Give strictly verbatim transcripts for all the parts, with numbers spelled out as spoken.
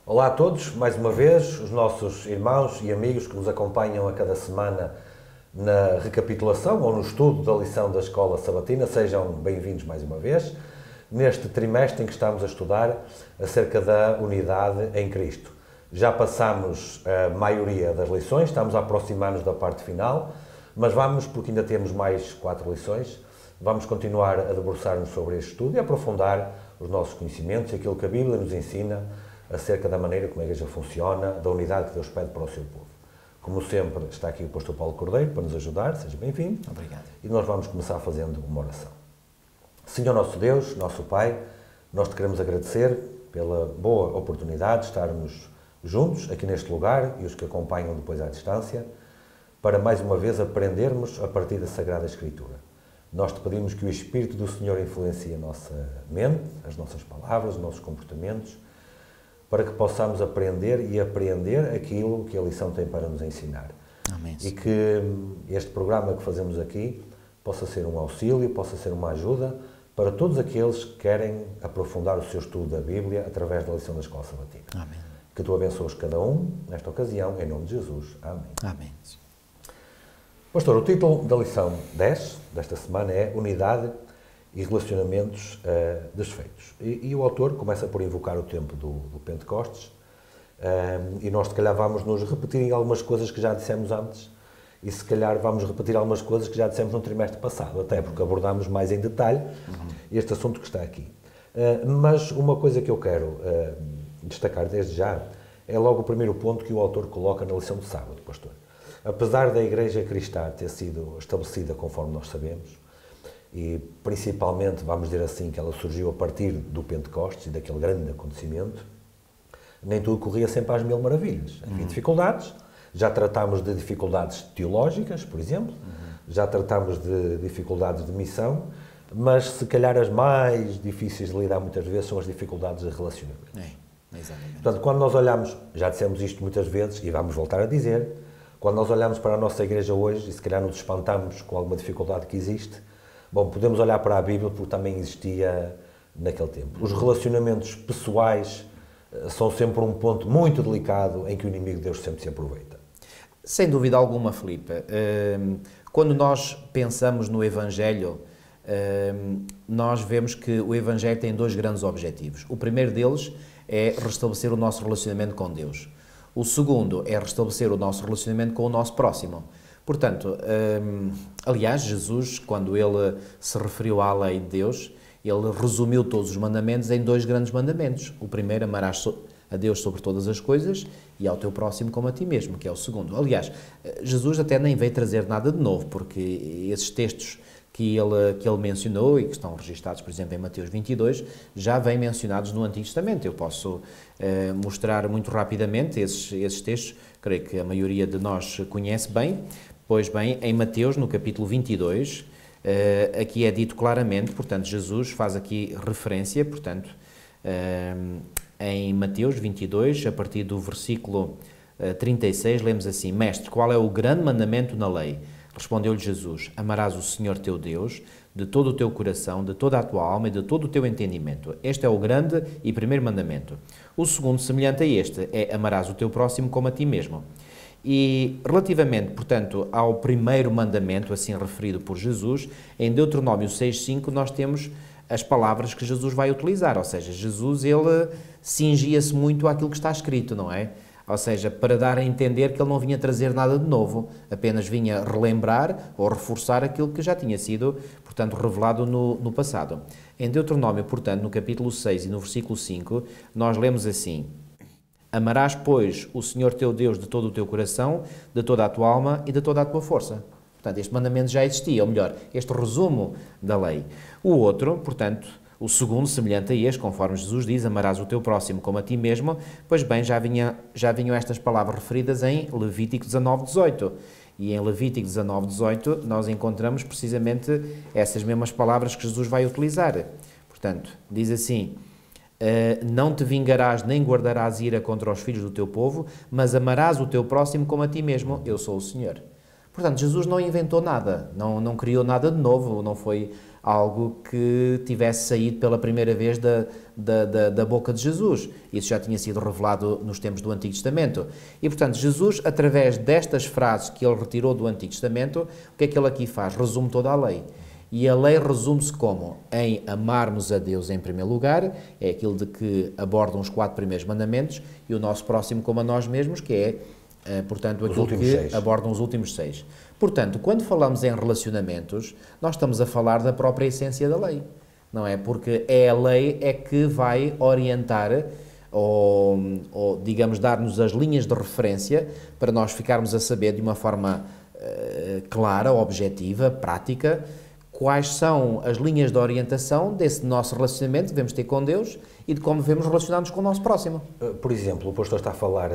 Olá a todos, mais uma vez, os nossos irmãos e amigos que nos acompanham a cada semana na recapitulação ou no estudo da lição da Escola Sabatina, sejam bem-vindos mais uma vez, neste trimestre em que estamos a estudar acerca da unidade em Cristo. Já passamos a maioria das lições, estamos a aproximar-nos da parte final, mas vamos, porque ainda temos mais quatro lições, vamos continuar a debruçar-nos sobre este estudo e aprofundar os nossos conhecimentos e aquilo que a Bíblia nos ensina acerca da maneira como a Igreja funciona, da unidade que Deus pede para o seu povo. Como sempre, está aqui o pastor Paulo Cordeiro para nos ajudar, seja bem-vindo. Obrigado. E nós vamos começar fazendo uma oração. Senhor nosso Deus, nosso Pai, nós te queremos agradecer pela boa oportunidade de estarmos juntos aqui neste lugar e os que acompanham depois à distância, para mais uma vez aprendermos a partir da Sagrada Escritura. Nós te pedimos que o Espírito do Senhor influencie a nossa mente, as nossas palavras, os nossos comportamentos, para que possamos aprender e apreender aquilo que a lição tem para nos ensinar. Amém. E que este programa que fazemos aqui possa ser um auxílio, possa ser uma ajuda para todos aqueles que querem aprofundar o seu estudo da Bíblia através da lição da Escola Sabatina. Amém. Que tu abençoes cada um nesta ocasião, em nome de Jesus. Amém. Amém. Pastor, o título da lição dez desta semana é Unidade e Relacionamentos uh, Desfeitos. E, e o autor começa por invocar o tempo do, do Pentecostes uh, e nós, se calhar, vamos nos repetir em algumas coisas que já dissemos antes e, se calhar, vamos repetir algumas coisas que já dissemos no trimestre passado, até porque abordámos mais em detalhe uhum. este assunto que está aqui. Uh, mas uma coisa que eu quero uh, destacar desde já é logo o primeiro ponto que o autor coloca na lição de sábado, pastor. Apesar da Igreja Cristã ter sido estabelecida conforme nós sabemos, e principalmente, vamos dizer assim, que ela surgiu a partir do Pentecostes e daquele grande acontecimento, nem tudo corria sempre às mil maravilhas. Havia uhum. dificuldades, já tratámos de dificuldades teológicas, por exemplo, uhum. já tratámos de dificuldades de missão, mas se calhar as mais difíceis de lidar muitas vezes são as dificuldades de relacionamento. É, exatamente. Portanto, quando nós olhamos, já dissemos isto muitas vezes e vamos voltar a dizer, quando nós olhamos para a nossa igreja hoje e se calhar nos espantamos com alguma dificuldade que existe, bom, podemos olhar para a Bíblia porque também existia naquele tempo. Os relacionamentos pessoais são sempre um ponto muito delicado em que o inimigo de Deus sempre se aproveita. Sem dúvida alguma, Filipe. Quando nós pensamos no Evangelho, nós vemos que o Evangelho tem dois grandes objetivos. O primeiro deles é restabelecer o nosso relacionamento com Deus. O segundo é restabelecer o nosso relacionamento com o nosso próximo. Portanto, hum, aliás, Jesus, quando ele se referiu à lei de Deus, ele resumiu todos os mandamentos em dois grandes mandamentos. O primeiro, amarás a Deus sobre todas as coisas e ao teu próximo como a ti mesmo, que é o segundo. Aliás, Jesus até nem veio trazer nada de novo, porque esses textos que ele, que ele mencionou e que estão registados, por exemplo, em Mateus vinte e dois, já vêm mencionados no Antigo Testamento. Eu posso eh, mostrar muito rapidamente esses, esses textos, creio que a maioria de nós conhece bem. Pois bem, em Mateus, no capítulo vinte e dois, eh, aqui é dito claramente, portanto, Jesus faz aqui referência, portanto, eh, em Mateus vinte e dois, a partir do versículo eh, trinta e seis, lemos assim: Mestre, qual é o grande mandamento na lei? Respondeu-lhe Jesus: Amarás o Senhor teu Deus de todo o teu coração, de toda a tua alma e de todo o teu entendimento. Este é o grande e primeiro mandamento. O segundo, semelhante a este, é amarás o teu próximo como a ti mesmo. E relativamente, portanto, ao primeiro mandamento, assim referido por Jesus, em Deuteronômio seis, cinco, nós temos as palavras que Jesus vai utilizar, ou seja, Jesus, ele cingia-se muito àquilo que está escrito, não é? Ou seja, para dar a entender que ele não vinha trazer nada de novo, apenas vinha relembrar ou reforçar aquilo que já tinha sido, portanto, revelado no, no passado. Em Deuteronômio, portanto, no capítulo seis e no versículo cinco, nós lemos assim: Amarás, pois, o Senhor teu Deus de todo o teu coração, de toda a tua alma e de toda a tua força. Portanto, este mandamento já existia, ou melhor, este resumo da lei. O outro, portanto, o segundo, semelhante a este, conforme Jesus diz, amarás o teu próximo como a ti mesmo, pois bem, já, vinha, já vinham estas palavras referidas em Levítico dezanove, dezoito. E em Levítico dezanove, dezoito, nós encontramos precisamente essas mesmas palavras que Jesus vai utilizar. Portanto, diz assim: Uh, não te vingarás nem guardarás ira contra os filhos do teu povo, mas amarás o teu próximo como a ti mesmo, eu sou o Senhor. Portanto, Jesus não inventou nada, não, não criou nada de novo, não foi algo que tivesse saído pela primeira vez da, da, da, da boca de Jesus. Isso já tinha sido revelado nos tempos do Antigo Testamento. E, portanto, Jesus, através destas frases que ele retirou do Antigo Testamento, o que é que ele aqui faz? Resume toda a lei. E a lei resume-se como? Em amarmos a Deus em primeiro lugar, é aquilo de que abordam os quatro primeiros mandamentos, e o nosso próximo como a nós mesmos, que é, portanto, aquilo que seis. abordam os últimos seis. Portanto, quando falamos em relacionamentos, nós estamos a falar da própria essência da lei, não é? Porque é a lei é que vai orientar ou, ou digamos, dar-nos as linhas de referência para nós ficarmos a saber de uma forma uh, clara, objetiva, prática, quais são as linhas de orientação desse nosso relacionamento que devemos ter com Deus e de como devemos relacionar-nos com o nosso próximo. Por exemplo, o pastor está a falar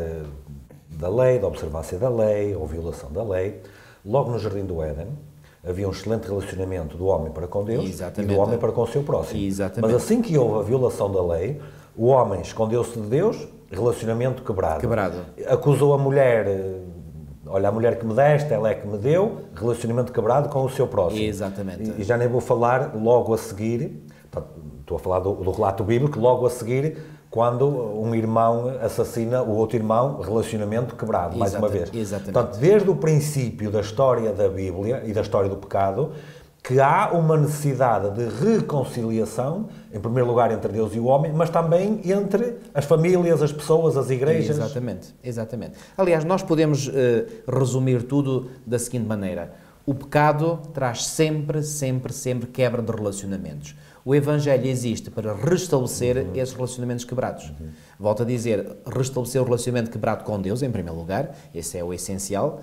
da lei, da observância da lei, ou violação da lei. Logo no Jardim do Éden, havia um excelente relacionamento do homem para com Deus Exatamente. e do homem para com o seu próximo. Exatamente. Mas assim que houve a violação da lei, o homem escondeu-se de Deus, relacionamento quebrado. Quebrado. Acusou a mulher, olha, a mulher que me deste, ela é que me deu, relacionamento quebrado com o seu próximo. Exatamente. E, e já nem vou falar logo a seguir, estou a falar do, do relato bíblico, logo a seguir, quando um irmão assassina o outro irmão, relacionamento quebrado, mais Exatamente, uma vez. Exatamente. Portanto, desde o princípio da história da Bíblia e da história do pecado, que há uma necessidade de reconciliação, em primeiro lugar entre Deus e o homem, mas também entre as famílias, as pessoas, as igrejas. Exatamente, exatamente. Aliás, nós podemos uh, resumir tudo da seguinte maneira. O pecado traz sempre, sempre, sempre quebra de relacionamentos. O Evangelho existe para restabelecer uhum. esses relacionamentos quebrados. Uhum. Volto a dizer, restabelecer o relacionamento quebrado com Deus, em primeiro lugar, esse é o essencial,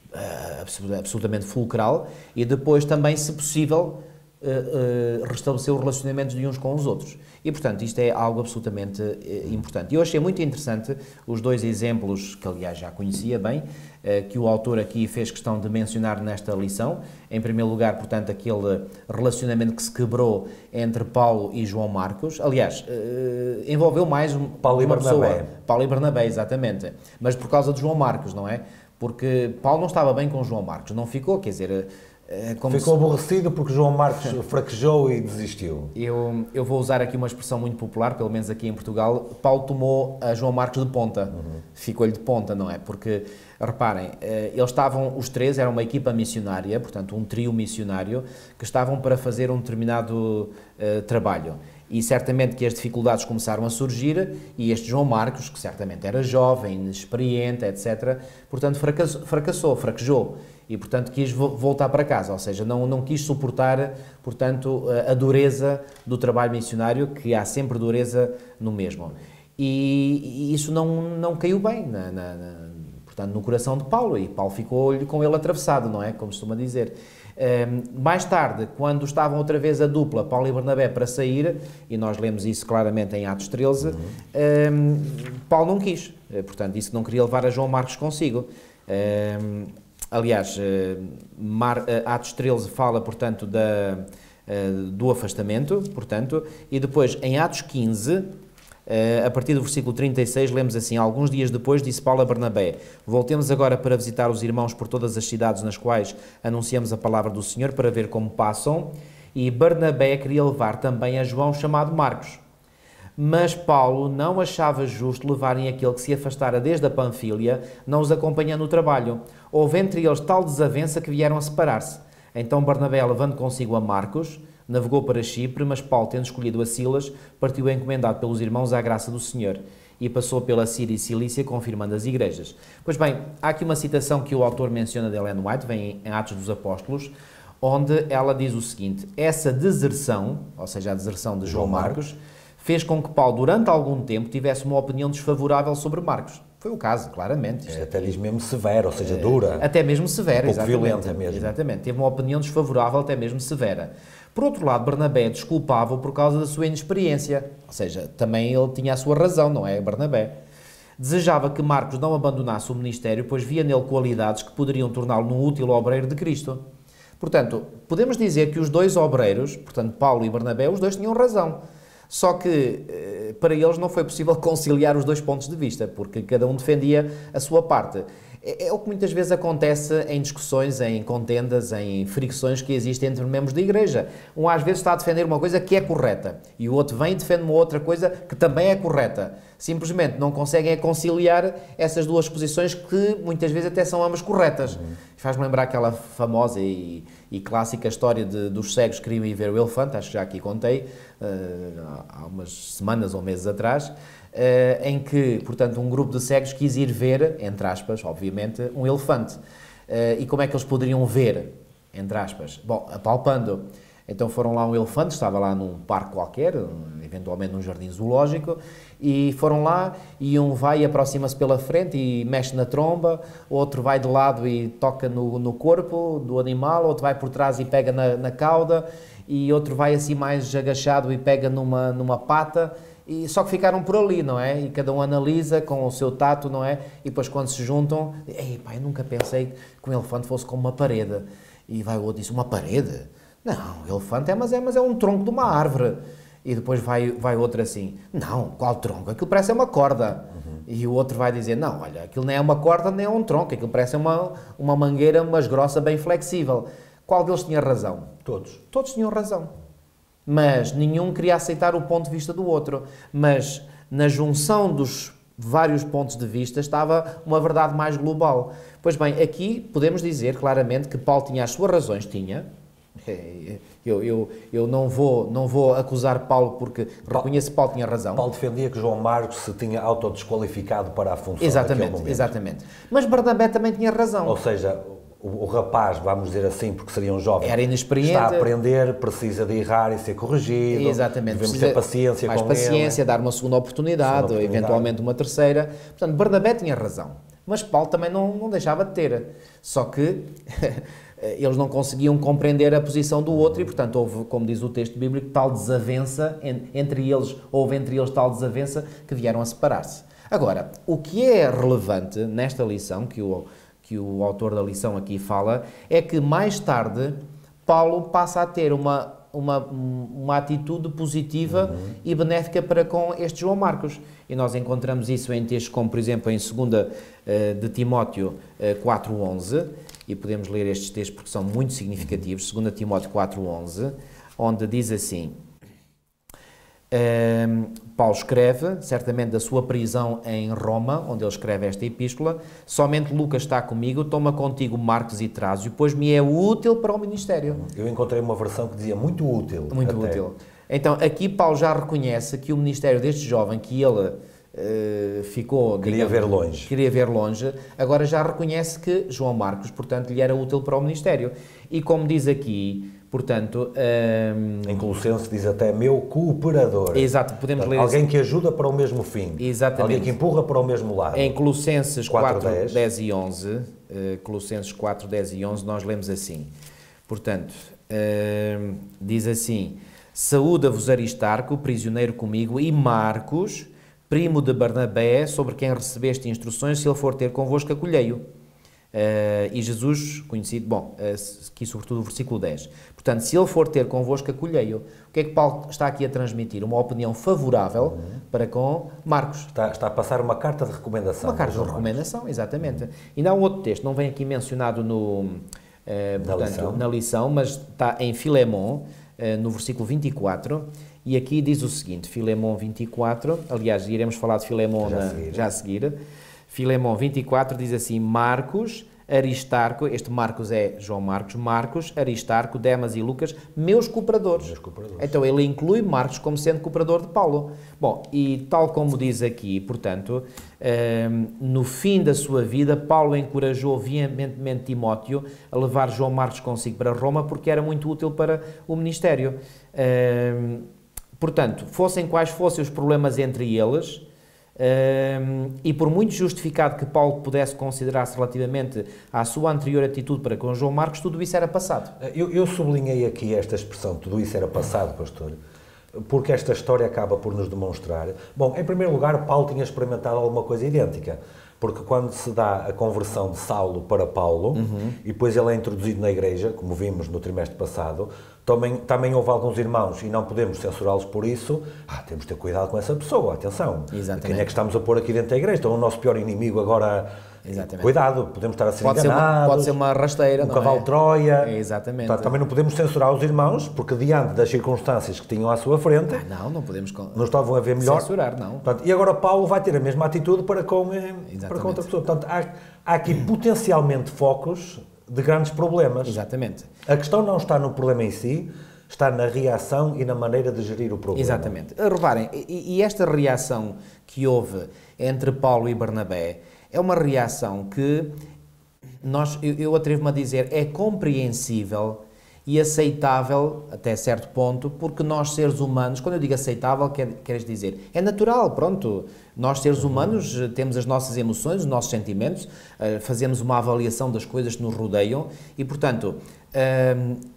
uh, absolutamente fulcral, e depois também, se possível, uh, uh, restabelecer os relacionamentos de uns com os outros. E, portanto, isto é algo absolutamente uh, importante. E eu achei muito interessante os dois exemplos, que aliás já conhecia bem, uh, que o autor aqui fez questão de mencionar nesta lição. Em primeiro lugar, portanto, aquele relacionamento que se quebrou entre Paulo e João Marcos. Aliás, uh, envolveu mais Paulo uma e Barnabé. pessoa. Paulo e Barnabé, exatamente. Mas por causa de João Marcos, não é? Porque Paulo não estava bem com João Marcos, não ficou, quer dizer... Como Ficou se... aborrecido porque João Marcos fraquejou e desistiu. Eu, eu vou usar aqui uma expressão muito popular, pelo menos aqui em Portugal. Paulo tomou a João Marcos de ponta. Uhum. Ficou-lhe de ponta, não é? Porque, reparem, eles estavam, os três, eram uma equipa missionária, portanto um trio missionário, que estavam para fazer um determinado uh, trabalho. E certamente que as dificuldades começaram a surgir e este João Marcos, que certamente era jovem, inexperiente, etcétera, portanto fracassou, fracassou fraquejou. E, portanto, quis voltar para casa, ou seja, não, não quis suportar, portanto, a, a dureza do trabalho missionário, que há sempre dureza no mesmo. E, e isso não, não caiu bem, na, na, na, portanto, no coração de Paulo, e Paulo ficou com ele atravessado, não é? Como se costuma dizer. Um, mais tarde, quando estavam outra vez a dupla, Paulo e Barnabé, para sair, e nós lemos isso claramente em Atos treze, uhum. um, Paulo não quis, portanto, disse que não queria levar a João Marcos consigo. Um, Aliás, Mar, Atos treze fala, portanto, da, do afastamento, portanto, e depois, em Atos quinze, a partir do versículo trinta e seis, lemos assim: alguns dias depois disse Paulo a Barnabé: voltemos agora para visitar os irmãos por todas as cidades nas quais anunciamos a palavra do Senhor, para ver como passam. E Barnabé queria levar também a João, chamado Marcos. Mas Paulo não achava justo levarem aquele que se afastara desde a Panfília, não os acompanhando no trabalho. Houve entre eles tal desavença que vieram a separar-se. Então Barnabé, levando consigo a Marcos, navegou para Chipre, mas Paulo, tendo escolhido a Silas, partiu encomendado pelos irmãos à graça do Senhor e passou pela Síria e Cilícia, confirmando as igrejas. Pois bem, há aqui uma citação que o autor menciona de Ellen White, vem em Atos dos Apóstolos, onde ela diz o seguinte: essa deserção, ou seja, a deserção de João Marcos, fez com que Paulo, durante algum tempo, tivesse uma opinião desfavorável sobre Marcos. Foi o caso, claramente. É, até diz mesmo severa, ou seja, dura. Até mesmo severa, um pouco exatamente. violenta mesmo. Exatamente. Teve uma opinião desfavorável, até mesmo severa. Por outro lado, Barnabé desculpava-o por causa da sua inexperiência. Ou seja, também ele tinha a sua razão, não é, Barnabé? Desejava que Marcos não abandonasse o ministério, pois via nele qualidades que poderiam torná-lo um útil obreiro de Cristo. Portanto, podemos dizer que os dois obreiros, portanto, Paulo e Barnabé, os dois tinham razão. Só que para eles não foi possível conciliar os dois pontos de vista, porque cada um defendia a sua parte. É, é o que muitas vezes acontece em discussões, em contendas, em fricções que existem entre membros da Igreja. Um às vezes está a defender uma coisa que é correta e o outro vem e defende uma outra coisa que também é correta. Simplesmente não conseguem conciliar essas duas posições que muitas vezes até são ambas corretas. Uhum. Faz-me lembrar aquela famosa e, e clássica história de, dos cegos que queriam ir ver o elefante, acho que já aqui contei, uh, há umas semanas ou meses atrás, Uh, em que, portanto, um grupo de cegos quis ir ver, entre aspas, obviamente, um elefante. Uh, e como é que eles poderiam ver, entre aspas? Bom, apalpando. Então foram lá um elefante, estava lá num parque qualquer, eventualmente num jardim zoológico, e foram lá e um vai e aproxima-se pela frente e mexe na tromba, outro vai de lado e toca no, no corpo do animal, outro vai por trás e pega na, na cauda, e outro vai assim mais agachado e pega numa, numa pata. E só que ficaram por ali, não é? E cada um analisa com o seu tato, não é? E depois quando se juntam, ei pá, eu nunca pensei que um elefante fosse como uma parede. E vai o outro e diz, uma parede? Não, o elefante é mas, é, mas é um tronco de uma árvore. E depois vai, vai outro assim, não, qual tronco? Aquilo parece uma corda. Uhum. E o outro vai dizer, não, olha, aquilo nem é uma corda nem é um tronco, aquilo parece uma, uma mangueira, mas grossa, bem flexível. Qual deles tinha razão? Todos. Todos tinham razão. Mas nenhum queria aceitar o ponto de vista do outro. Mas na junção dos vários pontos de vista estava uma verdade mais global. Pois bem, aqui podemos dizer claramente que Paulo tinha as suas razões, tinha. Eu, eu, eu não, vou, não vou acusar Paulo porque reconheço que Paulo tinha razão. Paulo defendia que João Marcos se tinha autodesqualificado para a função exatamente, naquele momento. Exatamente. Mas Barnabé também tinha razão. Ou seja, o, o rapaz, vamos dizer assim, porque seria um jovem, era inexperiente, está a aprender, precisa de errar e ser corrigido. Exatamente. Devemos precisa ter paciência mais com paciência, ele. dar uma segunda oportunidade, segunda oportunidade, eventualmente uma terceira. Portanto, Barnabé tinha razão. Mas Paulo também não, não deixava de ter. Só que eles não conseguiam compreender a posição do outro e, portanto, houve, como diz o texto bíblico, tal desavença entre eles, houve entre eles tal desavença que vieram a separar-se. Agora, o que é relevante nesta lição, que o, que o autor da lição aqui fala, é que mais tarde Paulo passa a ter uma, uma, uma atitude positiva uhum. e benéfica para com este João Marcos. E nós encontramos isso em textos como, por exemplo, em segunda de Timóteo quatro, onze, e podemos ler estes textos porque são muito significativos, segunda Timóteo quatro, onze, onde diz assim, um, Paulo escreve, certamente da sua prisão em Roma, onde ele escreve esta epístola, somente Lucas está comigo, toma contigo Marcos e Trásio, pois me é útil para o ministério. Eu encontrei uma versão que dizia muito útil. Muito até. útil. Então, aqui Paulo já reconhece que o ministério deste jovem, que ele Uh, ficou... Queria digamos, ver longe. Queria ver longe. Agora já reconhece que João Marcos, portanto, lhe era útil para o ministério. E como diz aqui, portanto... Um... Em Colossenses diz até meu cooperador. Exato, podemos portanto, ler... Alguém que ajuda para o mesmo fim. Exatamente. Alguém que empurra para o mesmo lado. Em Colossenses quatro, dez e onze, uh, Colossenses quatro, dez e onze, nós lemos assim. Portanto, uh, diz assim, saúda-vos Aristarco, prisioneiro comigo, e Marcos... primo de Barnabé, sobre quem recebeste instruções, se ele for ter convosco, acolhei-o. Uh, e Jesus, conhecido, bom, uh, aqui sobretudo o versículo dez. Portanto, se ele for ter convosco, acolhei-o. O que é que Paulo está aqui a transmitir? Uma opinião favorável uhum. para com Marcos. Está, está a passar uma carta de recomendação. Uma carta de recomendação, exatamente. Uhum. E não há um outro texto, não vem aqui mencionado no, uh, na, portanto, lição. na lição, mas está em Filemon, uh, no versículo vinte e quatro, e aqui diz o seguinte, Filemon vinte e quatro, aliás, iremos falar de Filemon já, na, já a seguir. Filemon vinte e quatro diz assim, Marcos, Aristarco, este Marcos é João Marcos, Marcos, Aristarco, Demas e Lucas, meus cooperadores. Meus cooperadores. Então ele inclui Marcos como sendo cooperador de Paulo. Bom, e tal como diz aqui, portanto, um, no fim da sua vida, Paulo encorajou veementemente Timóteo a levar João Marcos consigo para Roma porque era muito útil para o ministério. Um, portanto, fossem quais fossem os problemas entre eles, Um, e por muito justificado que Paulo pudesse considerar-se relativamente à sua anterior atitude para com João Marcos, tudo isso era passado. Eu, eu sublinhei aqui esta expressão, tudo isso era passado, pastor, porque esta história acaba por nos demonstrar... Bom, em primeiro lugar, Paulo tinha experimentado alguma coisa idêntica, porque quando se dá a conversão de Saulo para Paulo, uhum. e depois ele é introduzido na igreja, como vimos no trimestre passado, também, também houve alguns irmãos, e não podemos censurá-los por isso, ah, temos de ter cuidado com essa pessoa, atenção. Exatamente. Quem é que estamos a pôr aqui dentro da igreja? Então o nosso pior inimigo agora Exatamente. Cuidado, podemos estar a ser Pode ser, uma, enganados. pode ser uma rasteira, um não cavalo é? de Troia. É, exatamente. Portanto, também não podemos censurar os irmãos, porque diante das circunstâncias que tinham à sua frente, Ah, não, não podemos con- não estavam a ver melhor. censurar, não. Portanto, e agora Paulo vai ter a mesma atitude para com, eh, para com outra pessoa. Portanto, há, há aqui potencialmente focos de grandes problemas. Exatamente. A questão não está no problema em si, está na reação e na maneira de gerir o problema. Exatamente. Reparem, e, e esta reação que houve entre Paulo e Barnabé é uma reação que nós, eu, eu atrevo-me a dizer, é compreensível e aceitável até certo ponto, porque nós seres humanos, quando eu digo aceitável, quer, queres dizer, é natural, pronto, nós seres humanos temos as nossas emoções, os nossos sentimentos, uh, fazemos uma avaliação das coisas que nos rodeiam e, portanto, uh,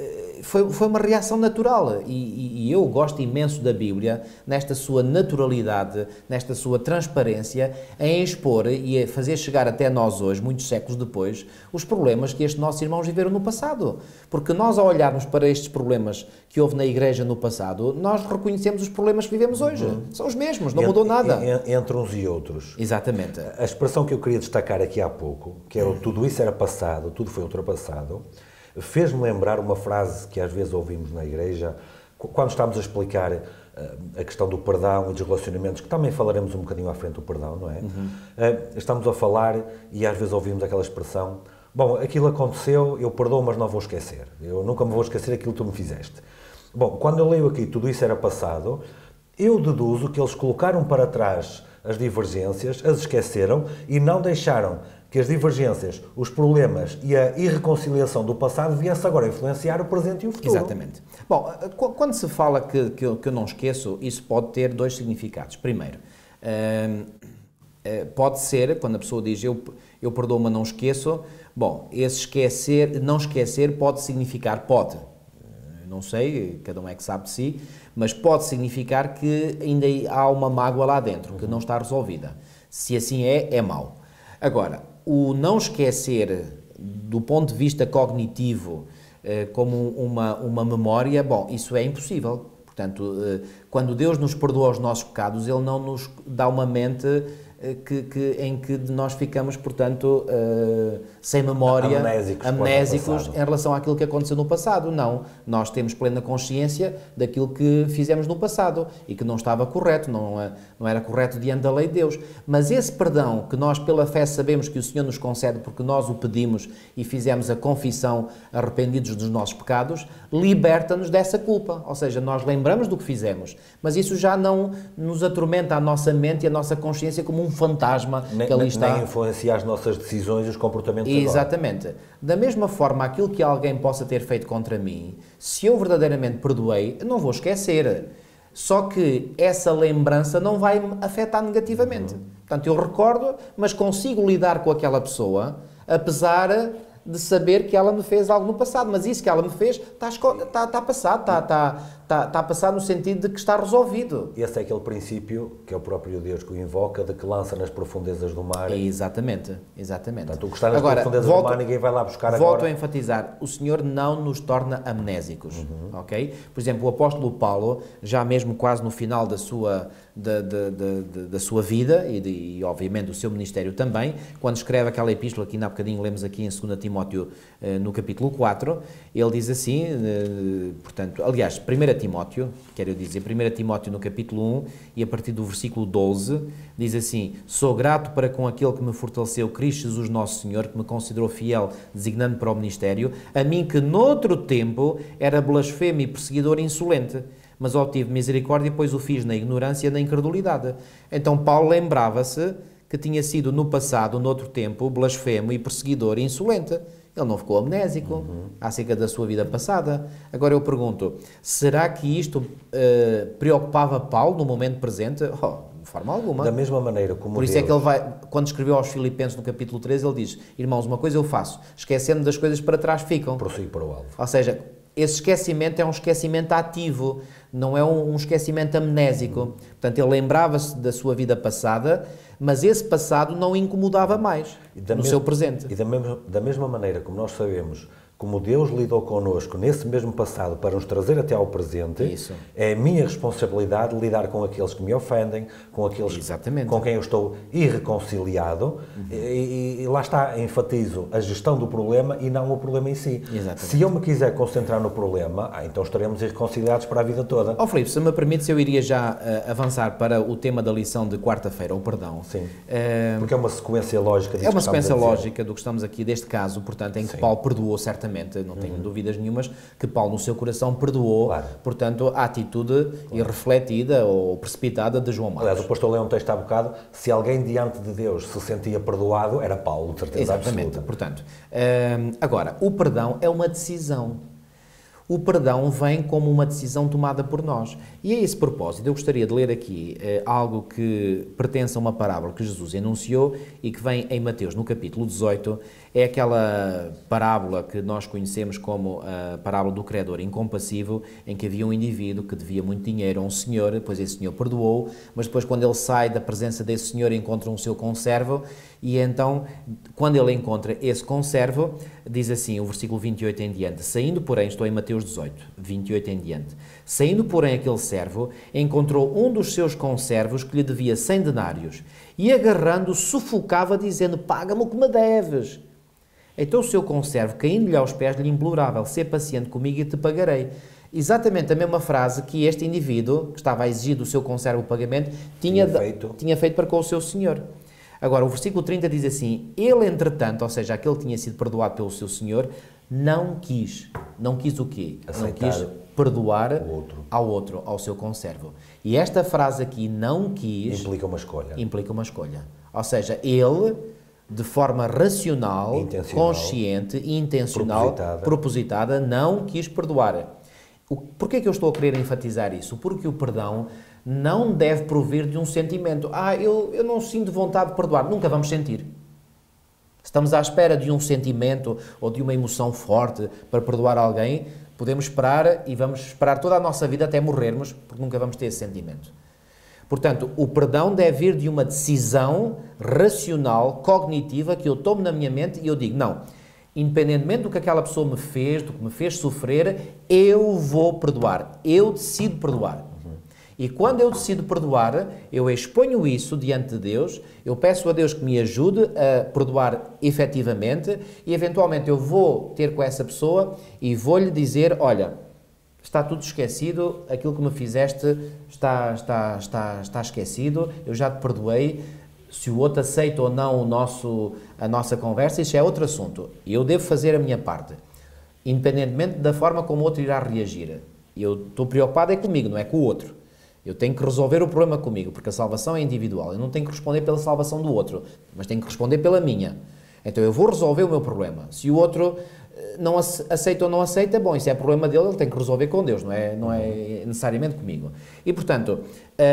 Foi, foi uma reação natural e, e, e eu gosto imenso da Bíblia, nesta sua naturalidade, nesta sua transparência, em expor e a fazer chegar até nós hoje, muitos séculos depois, os problemas que estes nossos irmãos viveram no passado. Porque nós, ao olharmos para estes problemas que houve na Igreja no passado, nós reconhecemos os problemas que vivemos hoje. Uhum. São os mesmos, não entre, mudou nada. Entre uns e outros. Exatamente. A expressão que eu queria destacar aqui há pouco, que era tudo isso era passado, tudo foi ultrapassado, fez-me lembrar uma frase que às vezes ouvimos na igreja, quando estamos a explicar uh, a questão do perdão e dos relacionamentos, que também falaremos um bocadinho à frente do perdão, não é? Uhum. Uh, estamos a falar e às vezes ouvimos aquela expressão, bom, aquilo aconteceu, eu perdoo, mas não vou esquecer. Eu nunca me vou esquecer aquilo que tu me fizeste. Bom, quando eu leio aqui tudo isso era passado, eu deduzo que eles colocaram para trás as divergências, as esqueceram e não deixaram que as divergências, os problemas e a irreconciliação do passado viesse agora a influenciar o presente e o futuro. Exatamente. Bom, quando se fala que, que, eu, que eu não esqueço, isso pode ter dois significados. Primeiro, hum, pode ser, quando a pessoa diz eu, eu perdoo, mas não esqueço, bom, esse esquecer, não esquecer pode significar, pode, não sei, cada um é que sabe de si, mas pode significar que ainda há uma mágoa lá dentro, que não está resolvida. Se assim é, é mau. Agora, o não esquecer, do ponto de vista cognitivo, como uma, uma memória, bom, isso é impossível. Portanto, quando Deus nos perdoa os nossos pecados, Ele não nos dá uma mente que, que, em que nós ficamos, portanto, uh, sem memória, amnésicos, amnésicos em relação àquilo que aconteceu no passado. Não, nós temos plena consciência daquilo que fizemos no passado e que não estava correto, não, não era correto diante da lei de Deus. Mas esse perdão que nós, pela fé, sabemos que o Senhor nos concede porque nós o pedimos e fizemos a confissão arrependidos dos nossos pecados, liberta-nos dessa culpa. Ou seja, nós lembramos do que fizemos, mas isso já não nos atormenta a nossa mente e a nossa consciência como um fantasma nem, que ali está. Nem influencia as nossas decisões e os comportamentos. Exatamente. Agora. Da mesma forma, aquilo que alguém possa ter feito contra mim, se eu verdadeiramente perdoei, eu não vou esquecer. Só que essa lembrança não vai me afetar negativamente. Uhum. Portanto, eu recordo, mas consigo lidar com aquela pessoa, apesar de saber que ela me fez algo no passado. Mas isso que ela me fez está, está, está passado, está, está, está, está passado no sentido de que está resolvido. Esse é aquele princípio que é o próprio Deus que o invoca, de que lança nas profundezas do mar. É exatamente, exatamente. Portanto, o que está nas agora, profundezas volto, do mar ninguém vai lá buscar volto agora. Volto a enfatizar, o Senhor não nos torna amnésicos, uhum. ok? Por exemplo, o apóstolo Paulo, já mesmo quase no final da sua, da, da, da, da sua vida e, de, e, obviamente, do seu ministério também, quando escreve aquela epístola que ainda há bocadinho lemos aqui em dois Timóteo, no capítulo quatro, ele diz assim, portanto, aliás, primeiro Timóteo, quero dizer, primeiro Timóteo no capítulo um, e a partir do versículo doze, diz assim: sou grato para com aquele que me fortaleceu, Cristo Jesus nosso Senhor, que me considerou fiel, designando para o ministério, a mim que noutro tempo era blasfemo e perseguidor insolente, mas obtive misericórdia, pois o fiz na ignorância e na incredulidade. Então Paulo lembrava-se que tinha sido no passado, noutro tempo, blasfemo e perseguidor e insolente. Ele não ficou amnésico uhum. acerca da sua vida passada. Agora eu pergunto, será que isto uh, preocupava Paulo no momento presente? Oh, de forma alguma. Da mesma maneira como Por isso Deus... é que ele vai, quando escreveu aos Filipenses no capítulo treze, ele diz: irmãos, uma coisa eu faço, esquecendo das coisas para trás ficam. Prossigo para o alvo. Ou seja, esse esquecimento é um esquecimento ativo. não é um, um esquecimento amnésico. Portanto, ele lembrava-se da sua vida passada, mas esse passado não o incomodava mais no mes- seu presente. E da mesma, da mesma maneira como nós sabemos como Deus lidou connosco nesse mesmo passado para nos trazer até ao presente, Isso. é a minha responsabilidade lidar com aqueles que me ofendem, com aqueles Exatamente. com quem eu estou irreconciliado, uhum. e, e, e lá está, enfatizo a gestão do problema e não o problema em si. Exatamente. Se eu me quiser concentrar no problema, ah, então estaremos irreconciliados para a vida toda. Ó Filipe, se me permites, eu iria já uh, avançar para o tema da lição de quarta-feira, o perdão. Sim, uh, porque é uma sequência lógica disso É uma que estamos sequência a dizer. lógica do que estamos aqui, deste caso, portanto, em que Sim. Paulo perdoou certamente, não tenho Uhum. dúvidas nenhumas, que Paulo no seu coração perdoou, Claro. portanto, a atitude claro. irrefletida ou precipitada de João Marcos. Aliás, o pastor leu um texto há bocado, se alguém diante de Deus se sentia perdoado, era Paulo, de certeza Exatamente, absoluta. portanto, hum, agora, o perdão é uma decisão. O perdão vem como uma decisão tomada por nós. E a esse propósito, eu gostaria de ler aqui eh, algo que pertence a uma parábola que Jesus enunciou e que vem em Mateus, no capítulo dezoito. É aquela parábola que nós conhecemos como a parábola do credor incompassivo, em que havia um indivíduo que devia muito dinheiro a um senhor, depois esse senhor perdoou, mas depois quando ele sai da presença desse senhor encontra um seu conservo, e então, quando ele encontra esse conservo, diz assim, o versículo vinte e oito em diante, saindo porém, estou em Mateus dezoito, vinte e oito em diante, saindo porém aquele servo, encontrou um dos seus conservos que lhe devia cem denários, e agarrando, sufocava, dizendo, paga-me o que me deves. Então o seu conservo, caindo-lhe aos pés, lhe implorava, sê paciente comigo e te pagarei. Exatamente a mesma frase que este indivíduo, que estava a exigir do seu conservo o pagamento, tinha, Tinha feito. tinha feito para com o seu senhor. Agora, o versículo trinta diz assim, ele, entretanto, ou seja, aquele que tinha sido perdoado pelo seu senhor, não quis. Não quis o quê? Aceitar não quis perdoar o outro. ao outro, ao seu conservo. E esta frase aqui, não quis, Implica uma escolha. implica uma escolha. Ou seja, ele, de forma racional, Intencional. consciente e intencional, Propositada. propositada, não quis perdoar. O, porquê é que eu estou a querer enfatizar isso? Porque o perdão não deve provir de um sentimento. Ah, eu, eu não sinto vontade de perdoar. Nunca vamos sentir. Estamos à espera de um sentimento ou de uma emoção forte para perdoar alguém, podemos esperar e vamos esperar toda a nossa vida até morrermos, porque nunca vamos ter esse sentimento. Portanto, o perdão deve vir de uma decisão racional, cognitiva, que eu tomo na minha mente e eu digo, não, independentemente do que aquela pessoa me fez, do que me fez sofrer, eu vou perdoar, eu decido perdoar. E quando eu decido perdoar, eu exponho isso diante de Deus, eu peço a Deus que me ajude a perdoar efetivamente e eventualmente eu vou ter com essa pessoa e vou-lhe dizer, olha, está tudo esquecido, aquilo que me fizeste está, está, está, está esquecido, eu já te perdoei, se o outro aceita ou não o nosso, a nossa conversa, isso é outro assunto. Eu devo fazer a minha parte, independentemente da forma como o outro irá reagir. Eu estou preocupado é comigo, não é com o outro. Eu tenho que resolver o problema comigo, porque a salvação é individual. Eu não tenho que responder pela salvação do outro, mas tenho que responder pela minha. Então eu vou resolver o meu problema. Se o outro não aceita ou não aceita, bom, isso é problema dele, ele tem que resolver com Deus, não é, não é necessariamente comigo. E, portanto,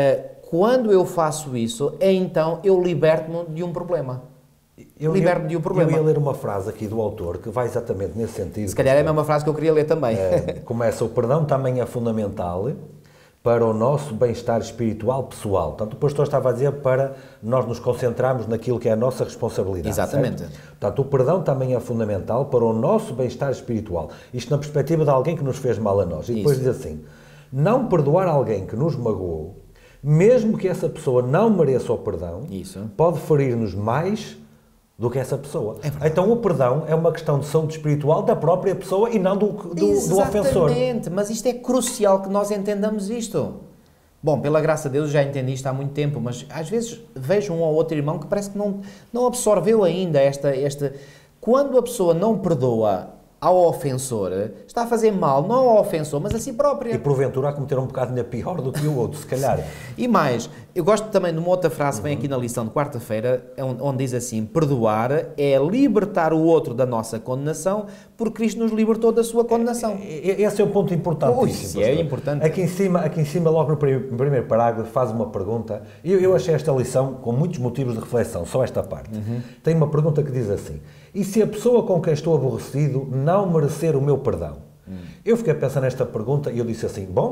quando eu faço isso, então eu liberto-me de um problema. Eu Liberto-me de um problema. Eu ia ler uma frase aqui do autor que vai exatamente nesse sentido. Se calhar é a mesma frase que eu queria ler também. É, começa, o perdão também é fundamental para o nosso bem-estar espiritual pessoal. Portanto, o pastor estava a dizer para nós nos concentrarmos naquilo que é a nossa responsabilidade. Exatamente. Certo? Portanto, o perdão também é fundamental para o nosso bem-estar espiritual. Isto na perspectiva de alguém que nos fez mal a nós. E depois Isso. diz assim, não perdoar alguém que nos magoou, mesmo que essa pessoa não mereça o perdão, Isso. pode ferir-nos mais do que essa pessoa. É então o perdão é uma questão de saúde espiritual da própria pessoa e não do, do, do ofensor. Exatamente, mas isto é crucial que nós entendamos isto. Bom, pela graça de Deus já entendi isto há muito tempo, mas às vezes vejo um ou outro irmão que parece que não, não absorveu ainda esta, esta... Quando a pessoa não perdoa ao ofensor, está a fazer mal, não ao ofensor, mas a si própria. E porventura a cometer um bocado ainda pior do que o outro, se calhar. E mais, eu gosto também de uma outra frase que vem aqui na lição de quarta-feira, onde diz assim, perdoar é libertar o outro da nossa condenação, porque Cristo nos libertou da sua condenação. Esse é o ponto importantíssimo. Ui, é importante. Aqui em cima, aqui em cima logo no primeiro parágrafo, faz uma pergunta, e eu, eu achei esta lição com muitos motivos de reflexão, só esta parte. Uhum. Tem uma pergunta que diz assim, e se a pessoa com quem estou aborrecido não merecer o meu perdão? Hum. Eu fiquei a pensar nesta pergunta e eu disse assim, bom,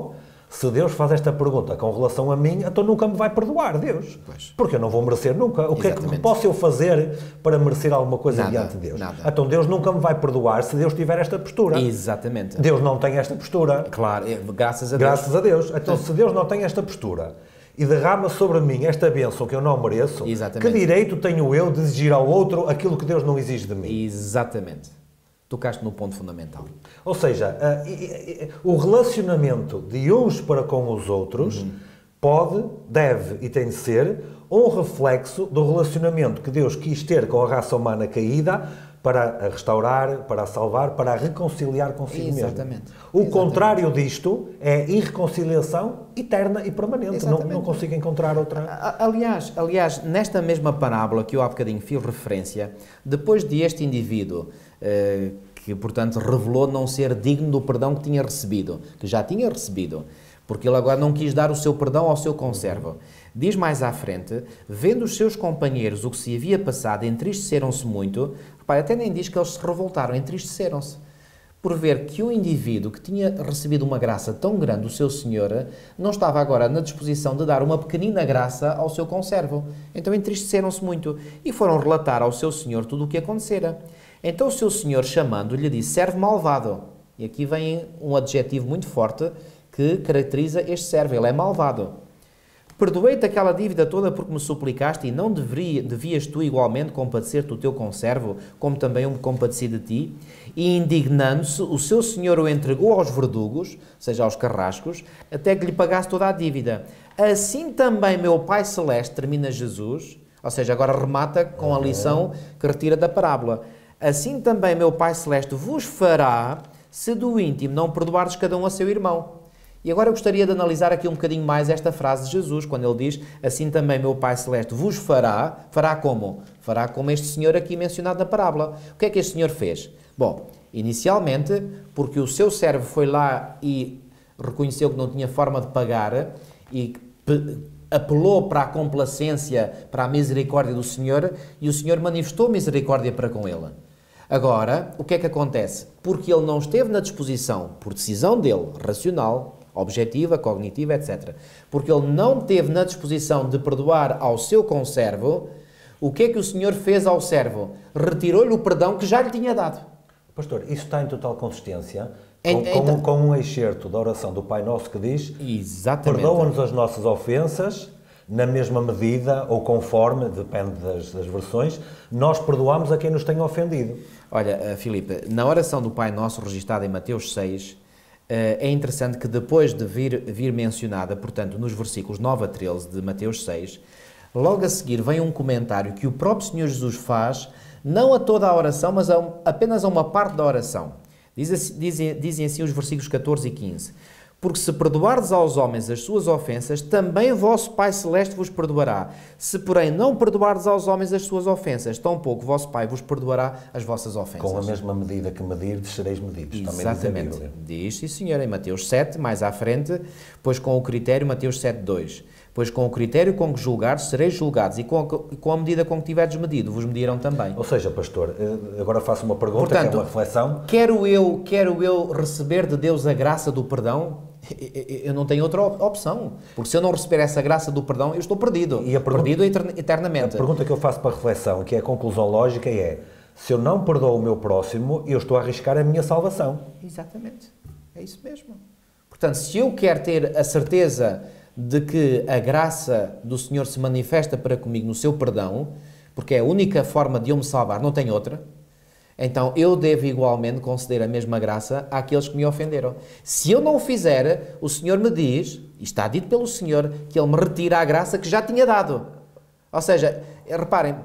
Se Deus faz esta pergunta com relação a mim, então nunca me vai perdoar, Deus. Pois. Porque eu não vou merecer nunca. O que Exatamente. é que posso eu fazer para merecer alguma coisa Nada, diante de Deus? nada. Então Deus nunca me vai perdoar se Deus tiver esta postura. Exatamente. Deus não tem esta postura. Claro, é, graças a Deus. Graças a Deus. Então, se Deus não tem esta postura e derrama sobre mim esta bênção que eu não mereço, Exatamente. que direito tenho eu de exigir ao outro aquilo que Deus não exige de mim? Exatamente. Tocaste no ponto fundamental. Ou seja, uh, e, e, o relacionamento de uns para com os outros uhum. pode, deve e tem de ser um reflexo do relacionamento que Deus quis ter com a raça humana caída para a restaurar, para a salvar, para a reconciliar consigo Exatamente. mesmo. O Exatamente. contrário disto é irreconciliação eterna e permanente. Não, não consigo encontrar outra... Aliás, aliás, nesta mesma parábola que eu há bocadinho fiz referência, depois de este indivíduo, eh, que portanto revelou não ser digno do perdão que tinha recebido, que já tinha recebido, porque ele agora não quis dar o seu perdão ao seu conservo. Diz mais à frente, vendo os seus companheiros o que se havia passado, entristeceram-se muito. Repare, até nem diz que eles se revoltaram, entristeceram-se. Por ver que o indivíduo que tinha recebido uma graça tão grande do seu senhor, não estava agora na disposição de dar uma pequenina graça ao seu conservo. Então entristeceram-se muito e foram relatar ao seu senhor tudo o que acontecera. Então o seu senhor, chamando-lhe, disse, servo malvado. E aqui vem um adjetivo muito forte que caracteriza este servo, ele é malvado. Perdoei-te aquela dívida toda porque me suplicaste e não deveria, devias tu igualmente compadecer-te do teu conservo, como também eu me compadeci de ti? E indignando-se, o seu senhor o entregou aos verdugos, ou seja, aos carrascos, até que lhe pagasse toda a dívida. Assim também meu Pai Celeste, termina Jesus, ou seja, agora remata com a lição que retira da parábola. Assim também meu Pai Celeste vos fará, se do íntimo não perdoardes cada um a seu irmão. E agora eu gostaria de analisar aqui um bocadinho mais esta frase de Jesus, quando ele diz, assim também meu Pai Celeste vos fará, fará como? Fará como este senhor aqui mencionado na parábola. O que é que este senhor fez? Bom, inicialmente, porque o seu servo foi lá e reconheceu que não tinha forma de pagar e apelou para a complacência, para a misericórdia do Senhor, e o Senhor manifestou misericórdia para com ele. Agora, o que é que acontece? Porque ele não esteve na disposição, por decisão dele, racional, objetiva, cognitiva, etcétera. Porque ele não teve na disposição de perdoar ao seu conservo, o que é que o Senhor fez ao servo? Retirou-lhe o perdão que já lhe tinha dado. Pastor, isso está em total consistência com, Em, com, então, com um excerto da oração do Pai Nosso que diz, exatamente, perdoa-nos as nossas ofensas, na mesma medida, ou conforme, depende das, das versões, nós perdoamos a quem nos tem ofendido. Olha, Filipe, na oração do Pai Nosso, registada em Mateus seis, é interessante que depois de vir, vir mencionada, portanto, nos versículos nove a treze de Mateus seis, logo a seguir vem um comentário que o próprio Senhor Jesus faz, não a toda a oração, mas a um, apenas a uma parte da oração. Diz, dizem, dizem assim os versículos catorze e quinze. Porque se perdoardes aos homens as suas ofensas, também vosso Pai Celeste vos perdoará. Se, porém, não perdoardes aos homens as suas ofensas, tampouco vosso Pai vos perdoará as vossas ofensas. Com a mesma medida que medirdes, sereis medidos. Exatamente. Diz, sim, senhor, em Mateus sete, mais à frente, pois com o critério, Mateus sete, dois. Pois com o critério com que julgares, sereis julgados, e com a, com a medida com que tiverdes medido, vos medirão também. Ou seja, pastor, agora faço uma pergunta, Portanto, que é uma reflexão. Quero eu, quero eu receber de Deus a graça do perdão? Eu não tenho outra opção. Porque se eu não receber essa graça do perdão, eu estou perdido. E a pergunta, perdido eternamente. A pergunta que eu faço para a reflexão, que é a conclusão lógica, é: se eu não perdoo o meu próximo, eu estou a arriscar a minha salvação. Exatamente. É isso mesmo. Portanto, se eu quero ter a certeza de que a graça do Senhor se manifesta para comigo no seu perdão, porque é a única forma de eu me salvar, não tem outra, então eu devo igualmente conceder a mesma graça àqueles que me ofenderam. Se eu não o fizer, o Senhor me diz, e está dito pelo Senhor, que Ele me retira a graça que já tinha dado. Ou seja, reparem,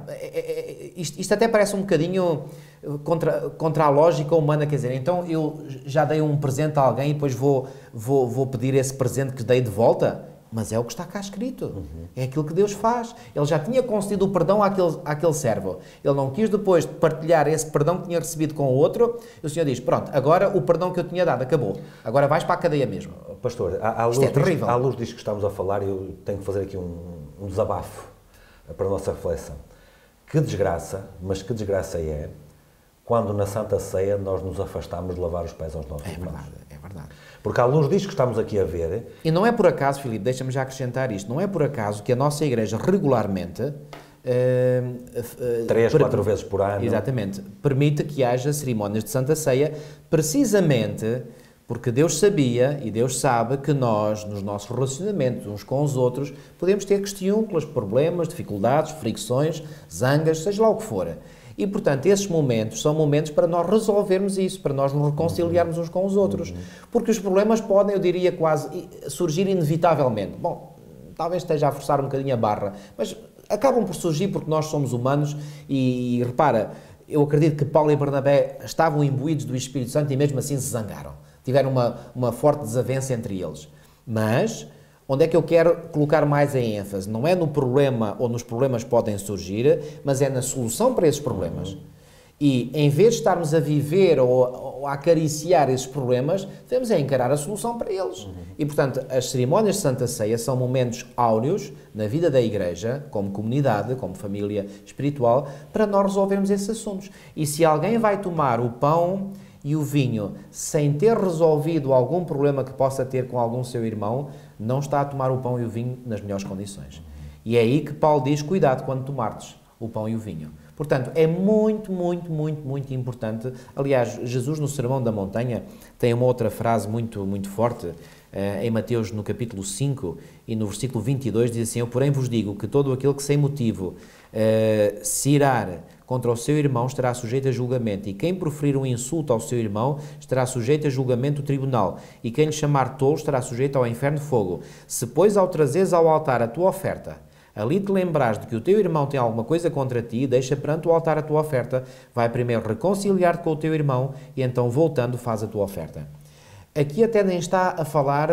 isto, isto até parece um bocadinho contra, contra a lógica humana, quer dizer, então eu já dei um presente a alguém e depois vou, vou, vou pedir esse presente que dei de volta? Mas é o que está cá escrito. Uhum. É aquilo que Deus faz. Ele já tinha concedido o perdão àquele, àquele servo. Ele não quis depois partilhar esse perdão que tinha recebido com o outro. E o Senhor diz, pronto, agora o perdão que eu tinha dado acabou. Agora vais para a cadeia mesmo. Pastor, à, à, luz, é disto, à luz disto que estamos a falar, eu tenho que fazer aqui um, um desabafo para a nossa reflexão. Que desgraça, mas que desgraça é, quando na Santa Ceia nós nos afastamos de lavar os pés aos nossos É irmãos. verdade, é verdade. Porque à luz disto que estamos aqui a ver... E não é por acaso, Filipe, deixa-me já acrescentar isto, não é por acaso que a nossa Igreja regularmente... Uh, uh, Três, per... quatro vezes por ano. Exatamente. Permite que haja cerimónias de Santa Ceia, precisamente porque Deus sabia e Deus sabe que nós, nos nossos relacionamentos uns com os outros, podemos ter questiúnculos, problemas, dificuldades, fricções, zangas, seja lá o que for. E, portanto, esses momentos são momentos para nós resolvermos isso, para nós nos reconciliarmos uns com os outros. Porque os problemas podem, eu diria, quase surgir inevitavelmente. Bom, talvez esteja a forçar um bocadinho a barra, mas acabam por surgir porque nós somos humanos e, e repara, eu acredito que Paulo e Barnabé estavam imbuídos do Espírito Santo e mesmo assim se zangaram. Tiveram uma, uma forte desavença entre eles. Mas, onde é que eu quero colocar mais a ênfase? Não é no problema ou nos problemas que podem surgir, mas é na solução para esses problemas. Uhum. E, em vez de estarmos a viver ou, ou a acariciar esses problemas, devemos é encarar a solução para eles. Uhum. E, portanto, as cerimónias de Santa Ceia são momentos áureos na vida da Igreja, como comunidade, como família espiritual, para nós resolvermos esses assuntos. E se alguém vai tomar o pão e o vinho sem ter resolvido algum problema que possa ter com algum seu irmão, não está a tomar o pão e o vinho nas melhores condições. E é aí que Paulo diz, cuidado quando tomardes o pão e o vinho. Portanto, é muito, muito, muito, muito importante. Aliás, Jesus no Sermão da Montanha tem uma outra frase muito, muito forte, uh, em Mateus no capítulo cinco e no versículo vinte e dois, diz assim, eu porém vos digo que todo aquele que sem motivo uh, se irar contra o seu irmão estará sujeito a julgamento, e quem proferir um insulto ao seu irmão estará sujeito a julgamento do tribunal, e quem lhe chamar tolo estará sujeito ao inferno de fogo. Se, pois, ao trazeres ao altar a tua oferta, ali te lembrares de que o teu irmão tem alguma coisa contra ti, deixa perante o altar a tua oferta, vai primeiro reconciliar-te com o teu irmão, e então, voltando, faz a tua oferta. Aqui até nem está a falar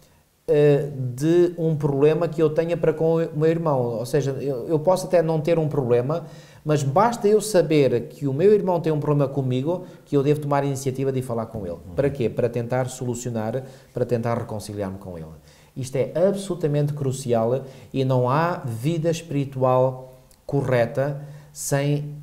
uh, de um problema que eu tenha para com o meu irmão, ou seja, eu, eu posso até não ter um problema, mas basta eu saber que o meu irmão tem um problema comigo, que eu devo tomar a iniciativa de ir falar com ele. Para quê? Para tentar solucionar, para tentar reconciliar-me com ele. Isto é absolutamente crucial e não há vida espiritual correta sem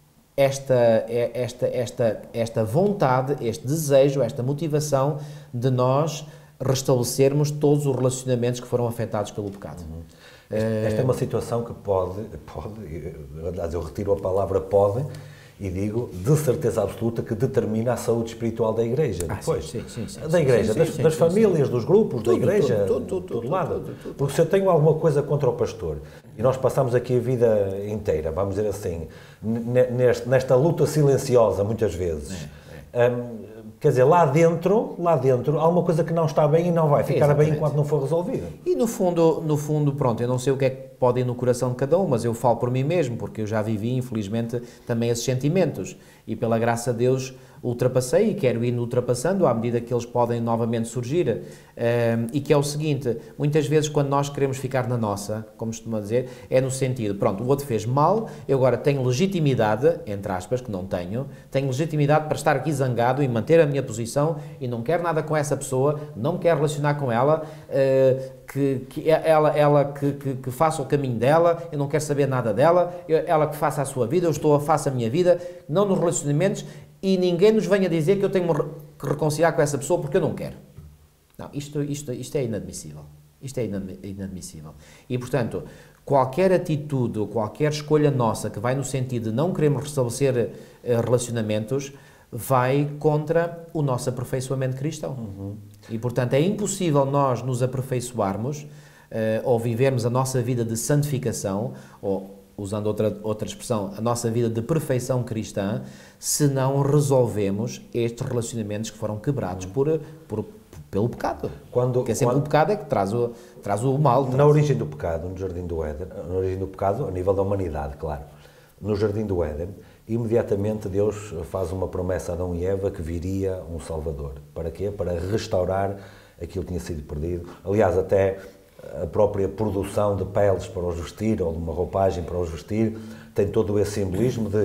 esta, esta, esta, esta vontade, este desejo, esta motivação de nós restabelecermos todos os relacionamentos que foram afetados pelo pecado. Uhum. Esta é uma situação que pode, pode, aliás, eu retiro a palavra pode e digo de certeza absoluta que determina a saúde espiritual da Igreja. Ah, depois, sim, sim, sim, da Igreja, sim, das, sim, das sim, famílias, sim. dos grupos, Tudo, da Igreja, tudo, tudo, de tudo, todo lado. tudo, tudo. Porque se eu tenho alguma coisa contra o pastor e nós passamos aqui a vida inteira, vamos dizer assim, nesta, nesta luta silenciosa, muitas vezes, é, é. Hum, quer dizer, lá dentro, lá dentro, há uma coisa que não está bem e não vai ficar Exatamente. bem enquanto não for resolvida. E no fundo, no fundo, pronto, eu não sei o que é que pode ir no coração de cada um, mas eu falo por mim mesmo, porque eu já vivi, infelizmente, também esses sentimentos. E pela graça de Deus ultrapassei e quero ir ultrapassando à medida que eles podem novamente surgir. Um, e que é o seguinte, muitas vezes quando nós queremos ficar na nossa, como costuma dizer, é no sentido, pronto, o outro fez mal, eu agora tenho legitimidade, entre aspas, que não tenho, tenho legitimidade para estar aqui zangado e manter a minha posição e não quero nada com essa pessoa, não me quero relacionar com ela, uh, que, que ela, ela que, que, que faça o caminho dela, eu não quero saber nada dela, eu, ela que faça a sua vida, eu estou a faça a minha vida, não nos relacionamentos, e ninguém nos venha dizer que eu tenho que reconciliar com essa pessoa porque eu não quero. Não, isto, isto, isto é inadmissível. Isto é inadmissível. E, portanto, qualquer atitude ou qualquer escolha nossa que vai no sentido de não queremos restabelecer uh, relacionamentos vai contra o nosso aperfeiçoamento cristão. Uhum. E, portanto, é impossível nós nos aperfeiçoarmos uh, ou vivermos a nossa vida de santificação, ou, usando outra, outra expressão, a nossa vida de perfeição cristã, se não resolvemos estes relacionamentos que foram quebrados uhum. por, por, pelo pecado. Quando, Porque é sempre quando, o pecado é que traz o, traz o mal. Traz. Na origem do pecado, no Jardim do Éden, na origem do pecado, a nível da humanidade, claro, no Jardim do Éden, imediatamente Deus faz uma promessa a Adão e Eva que viria um Salvador. Para quê? Para restaurar aquilo que tinha sido perdido. Aliás, até a própria produção de peles para os vestir, ou de uma roupagem para os vestir, tem todo esse simbolismo de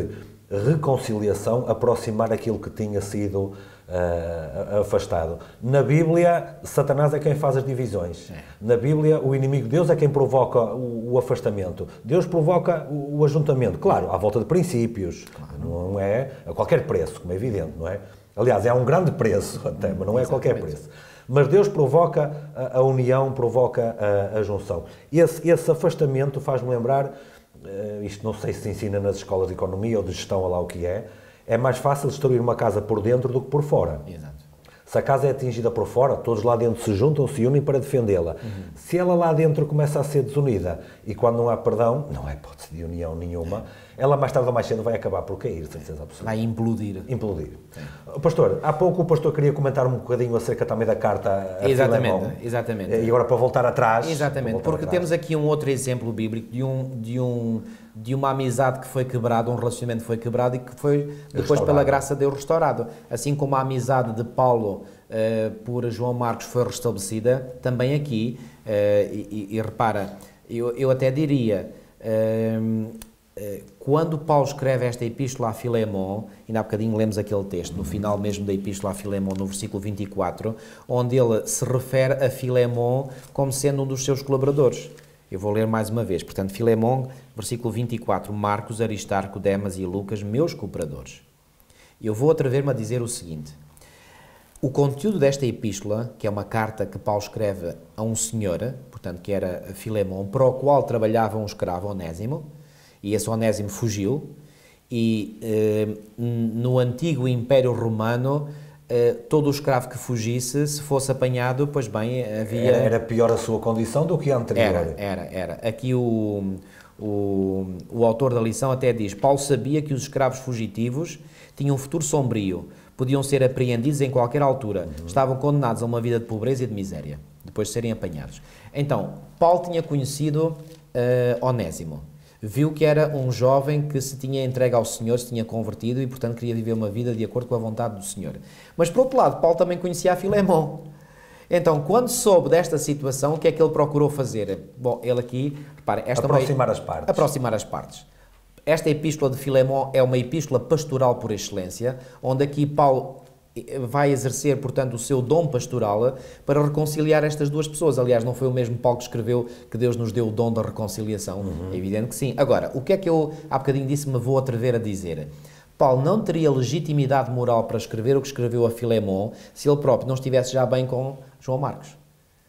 reconciliação, aproximar aquilo que tinha sido uh, afastado. Na Bíblia, Satanás é quem faz as divisões. É. Na Bíblia, o inimigo de Deus é quem provoca o, o afastamento. Deus provoca o, o ajuntamento. Claro, à volta de princípios. Claro. Não é a qualquer preço, como é evidente, não é? Aliás, é a um grande preço até, mas não é a qualquer preço. Mas Deus provoca a, a união, provoca a, a junção. Esse, esse afastamento faz-me lembrar... Uh, isto não sei se se ensina nas escolas de economia ou de gestão, ou lá o que é, é mais fácil destruir uma casa por dentro do que por fora. Exato. Se a casa é atingida por fora, todos lá dentro se juntam, se unem para defendê-la. Uhum. Se ela lá dentro começa a ser desunida e quando não há perdão, não há hipótese de união nenhuma, ela mais tarde ou mais cedo vai acabar por cair, de certeza absoluta. Vai implodir. Implodir. Sim. Pastor, há pouco o pastor queria comentar um bocadinho acerca também da carta a Exatamente, Filemão. Exatamente. E agora para voltar atrás... Exatamente, voltar porque atrás. Temos aqui um outro exemplo bíblico de um... De um de uma amizade que foi quebrada, um relacionamento que foi quebrado e que foi depois, pela graça de Deus, restaurado. Assim como a amizade de Paulo uh, por João Marcos foi restabelecida, também aqui, uh, e, e, e repara, eu, eu até diria, uh, uh, quando Paulo escreve esta epístola a Filemón, ainda há bocadinho lemos aquele texto, no final mesmo da epístola a Filemón, no versículo vinte e quatro, onde ele se refere a Filemón como sendo um dos seus colaboradores. Eu vou ler mais uma vez. Portanto, Filemón, versículo vinte e quatro, Marcos, Aristarco, Demas e Lucas, meus cooperadores. Eu vou atrever-me a dizer o seguinte. O conteúdo desta epístola, que é uma carta que Paulo escreve a um senhor, portanto, que era Filemón, para o qual trabalhava um escravo, Onésimo, e esse Onésimo fugiu, e eh, no antigo Império Romano, Uh, todo o escravo que fugisse, se fosse apanhado, pois bem, havia... Era, era pior a sua condição do que a anterior. Era, era, era. Aqui o, o, o autor da lição até diz, Paulo sabia que os escravos fugitivos tinham um futuro sombrio, podiam ser apreendidos em qualquer altura, uhum. estavam condenados a uma vida de pobreza e de miséria, depois de serem apanhados. Então, Paulo tinha conhecido uh, Onésimo. Viu que era um jovem que se tinha entregue ao Senhor, se tinha convertido e, portanto, queria viver uma vida de acordo com a vontade do Senhor. Mas, por outro lado, Paulo também conhecia a Filemón. Então, quando soube desta situação, o que é que ele procurou fazer? Bom, ele aqui, repare... Esta aproximar uma, as partes. Aproximar as partes. Esta epístola de Filemón é uma epístola pastoral por excelência, onde aqui Paulo vai exercer, portanto, o seu dom pastoral para reconciliar estas duas pessoas. Aliás, não foi o mesmo Paulo que escreveu que Deus nos deu o dom da reconciliação? Uhum. É evidente que sim. Agora, o que é que eu, há bocadinho disse, me vou atrever a dizer? Paulo não teria legitimidade moral para escrever o que escreveu a Filemón se ele próprio não estivesse já bem com João Marcos.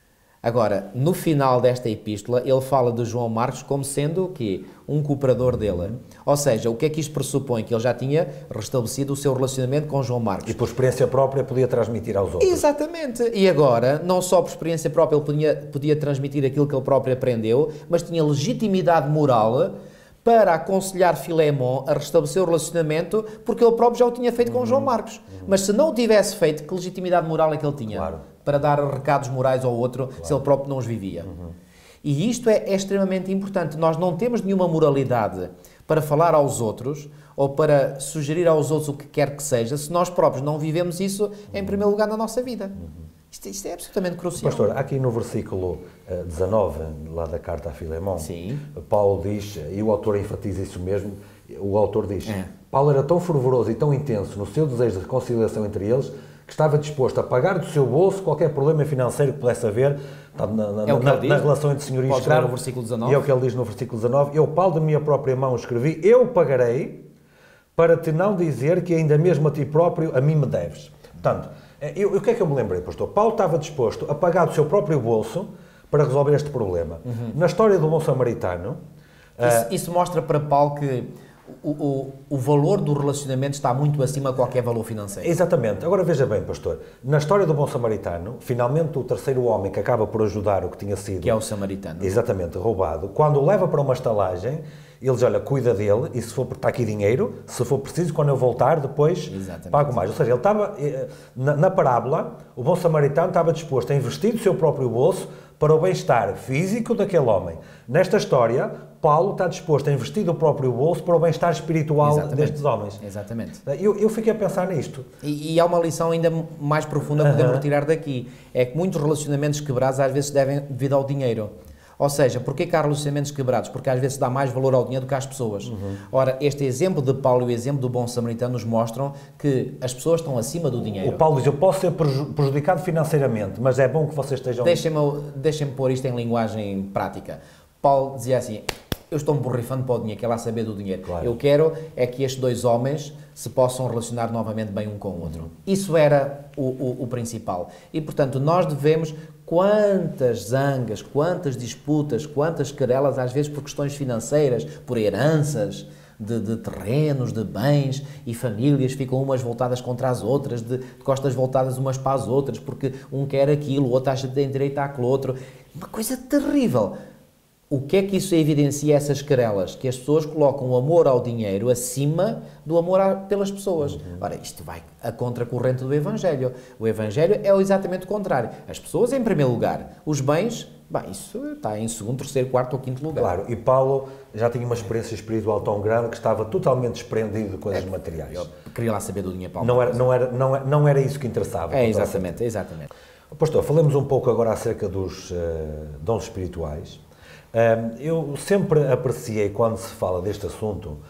Agora, no final desta epístola, ele fala de João Marcos como sendo o quê? Um cooperador dele. Ou seja, o que é que isto pressupõe? Que ele já tinha restabelecido o seu relacionamento com João Marcos. E por experiência própria podia transmitir aos outros. Exatamente. E agora, não só por experiência própria ele podia, podia transmitir aquilo que ele próprio aprendeu, mas tinha legitimidade moral para aconselhar Filemón a restabelecer o relacionamento, porque ele próprio já o tinha feito com uhum. João Marcos. Uhum. Mas se não o tivesse feito, que legitimidade moral é que ele tinha? Claro. Para dar recados morais ao outro, claro. Se ele próprio não os vivia. Uhum. E isto é, é extremamente importante. Nós não temos nenhuma moralidade para falar aos outros ou para sugerir aos outros o que quer que seja, se nós próprios não vivemos isso uhum. em primeiro lugar na nossa vida. Uhum. Isto, isto é absolutamente crucial. Pastor, aqui no versículo uh, dezanove, lá da carta a Filemón, Sim. Paulo diz, e o autor enfatiza isso mesmo, o autor diz, é. Paulo era tão fervoroso e tão intenso no seu desejo de reconciliação entre eles, que estava disposto a pagar do seu bolso qualquer problema financeiro que pudesse haver na, na, é na, na relação entre senhor e escravo. E é o que ele diz no versículo dezanove, eu, Paulo, da minha própria mão escrevi, eu pagarei para te não dizer que ainda mesmo a ti próprio a mim me deves. Portanto, eu, o que é que eu me lembrei, pastor? Paulo estava disposto a pagar do seu próprio bolso para resolver este problema. Uhum. Na história do bom samaritano... Isso, uh, isso mostra para Paulo que o, o, o valor do relacionamento está muito acima de qualquer valor financeiro. Exatamente. Agora veja bem, pastor, na história do bom samaritano, finalmente o terceiro homem que acaba por ajudar o que tinha sido... Que é o samaritano. Exatamente, roubado. Quando o leva para uma estalagem, ele diz, olha, cuida dele e se for, está aqui dinheiro, se for preciso, quando eu voltar, depois Exatamente. Pago mais. Ou seja, ele estava, na, na parábola, o bom samaritano estava disposto a investir do seu próprio bolso para o bem-estar físico daquele homem. Nesta história, Paulo está disposto a investir do próprio bolso para o bem-estar espiritual Exatamente. Destes homens. Exatamente. Eu, eu fiquei a pensar nisto. E, e há uma lição ainda mais profunda que podemos retirar daqui. É que muitos relacionamentos quebrados às vezes devem devido ao dinheiro. Ou seja, porquê que há relacionamentos quebrados? Porque às vezes se dá mais valor ao dinheiro do que às pessoas. Uhum. Ora, este exemplo de Paulo e o exemplo do bom samaritano nos mostram que as pessoas estão acima do dinheiro. O Paulo diz, eu posso ser prejudicado financeiramente, mas é bom que vocês estejam... Deixem-me deixem-me pôr isto em linguagem prática. Paulo dizia assim, eu estou-me borrifando para o dinheiro, quero lá saber do dinheiro. Claro. Eu quero é que estes dois homens se possam relacionar novamente bem um com o outro. Uhum. Isso era o, o, o principal. E, portanto, nós devemos... Quantas zangas, quantas disputas, quantas querelas, às vezes por questões financeiras, por heranças de, de terrenos, de bens, e famílias ficam umas voltadas contra as outras, de, de costas voltadas umas para as outras, porque um quer aquilo, o outro acha que tem direito àquilo outro. Uma coisa terrível. O que é que isso evidencia, essas querelas? Que as pessoas colocam o amor ao dinheiro acima do amor a, pelas pessoas. Uhum. Ora, isto vai a contracorrente do Evangelho. O Evangelho é exatamente o contrário. As pessoas em primeiro lugar. Os bens, bem, isso está em segundo, terceiro, quarto ou quinto lugar. Claro, e Paulo já tinha uma experiência espiritual tão grande que estava totalmente desprendido de coisas é, materiais. Eu queria lá saber do dinheiro, Paulo. Não era, não era, não era, não era isso que interessava. É, exatamente, exatamente. Pastor, falemos um pouco agora acerca dos uh, dons espirituais. Eu sempre apreciei, quando se fala deste assunto,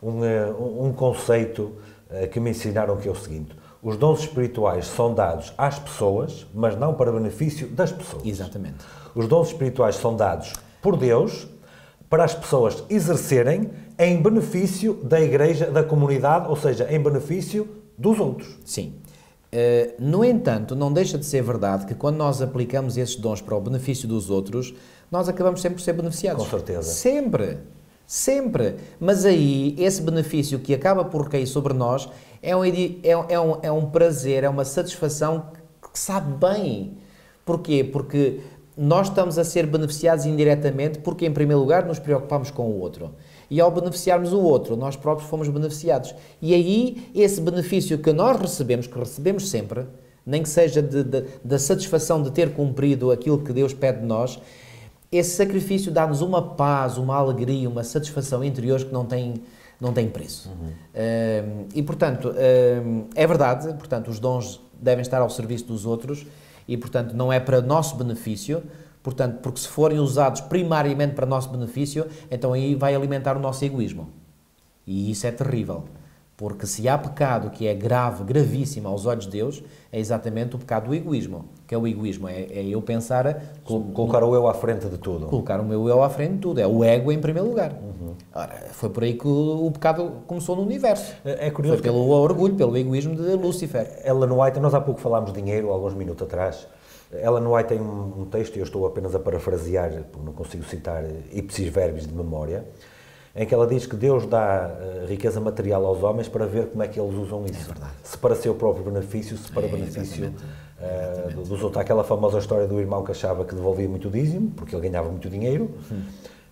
um, um conceito que me ensinaram, que é o seguinte: os dons espirituais são dados às pessoas, mas não para benefício das pessoas. Exatamente. Os dons espirituais são dados por Deus para as pessoas exercerem em benefício da igreja, da comunidade, ou seja, em benefício dos outros. Sim. Uh, no entanto, não deixa de ser verdade que quando nós aplicamos esses dons para o benefício dos outros, nós acabamos sempre por ser beneficiados. Com certeza. Sempre. Sempre. Mas aí, esse benefício que acaba por recair sobre nós é um, é, é, um, é um prazer, é uma satisfação que sabe bem. Porquê? Porque nós estamos a ser beneficiados indiretamente porque, em primeiro lugar, nos preocupamos com o outro. E ao beneficiarmos o outro, nós próprios fomos beneficiados. E aí, esse benefício que nós recebemos, que recebemos sempre, nem que seja de, de, da satisfação de ter cumprido aquilo que Deus pede de nós, esse sacrifício dá-nos uma paz, uma alegria, uma satisfação interior que não tem, não tem preço. Uhum. Um, e, portanto, um, é verdade, portanto, os dons devem estar ao serviço dos outros e, portanto, não é para nosso benefício. Portanto, porque se forem usados primariamente para nosso benefício, então aí vai alimentar o nosso egoísmo. E isso é terrível. Porque se há pecado que é grave, gravíssimo aos olhos de Deus, é exatamente o pecado do egoísmo. O que é o egoísmo? É, é eu pensar... Colocar o eu à frente de tudo. Colocar o meu eu à frente de tudo. É o ego em primeiro lugar. Uhum. Ora, foi por aí que o, o pecado começou no universo. É curioso. Foi pelo orgulho, pelo egoísmo de Lúcifer. Ellen White, nós há pouco falámos de dinheiro, alguns minutos atrás. Ellen White tem um, um texto, e eu estou apenas a parafrasear, porque não consigo citar ipsis verbis de memória, em que ela diz que Deus dá uh, riqueza material aos homens para ver como é que eles usam isso. É verdade. Se para seu próprio benefício, se para é, benefício uh, dos outros. Aquela famosa história do irmão que achava que devolvia muito dízimo, porque ele ganhava muito dinheiro, hum.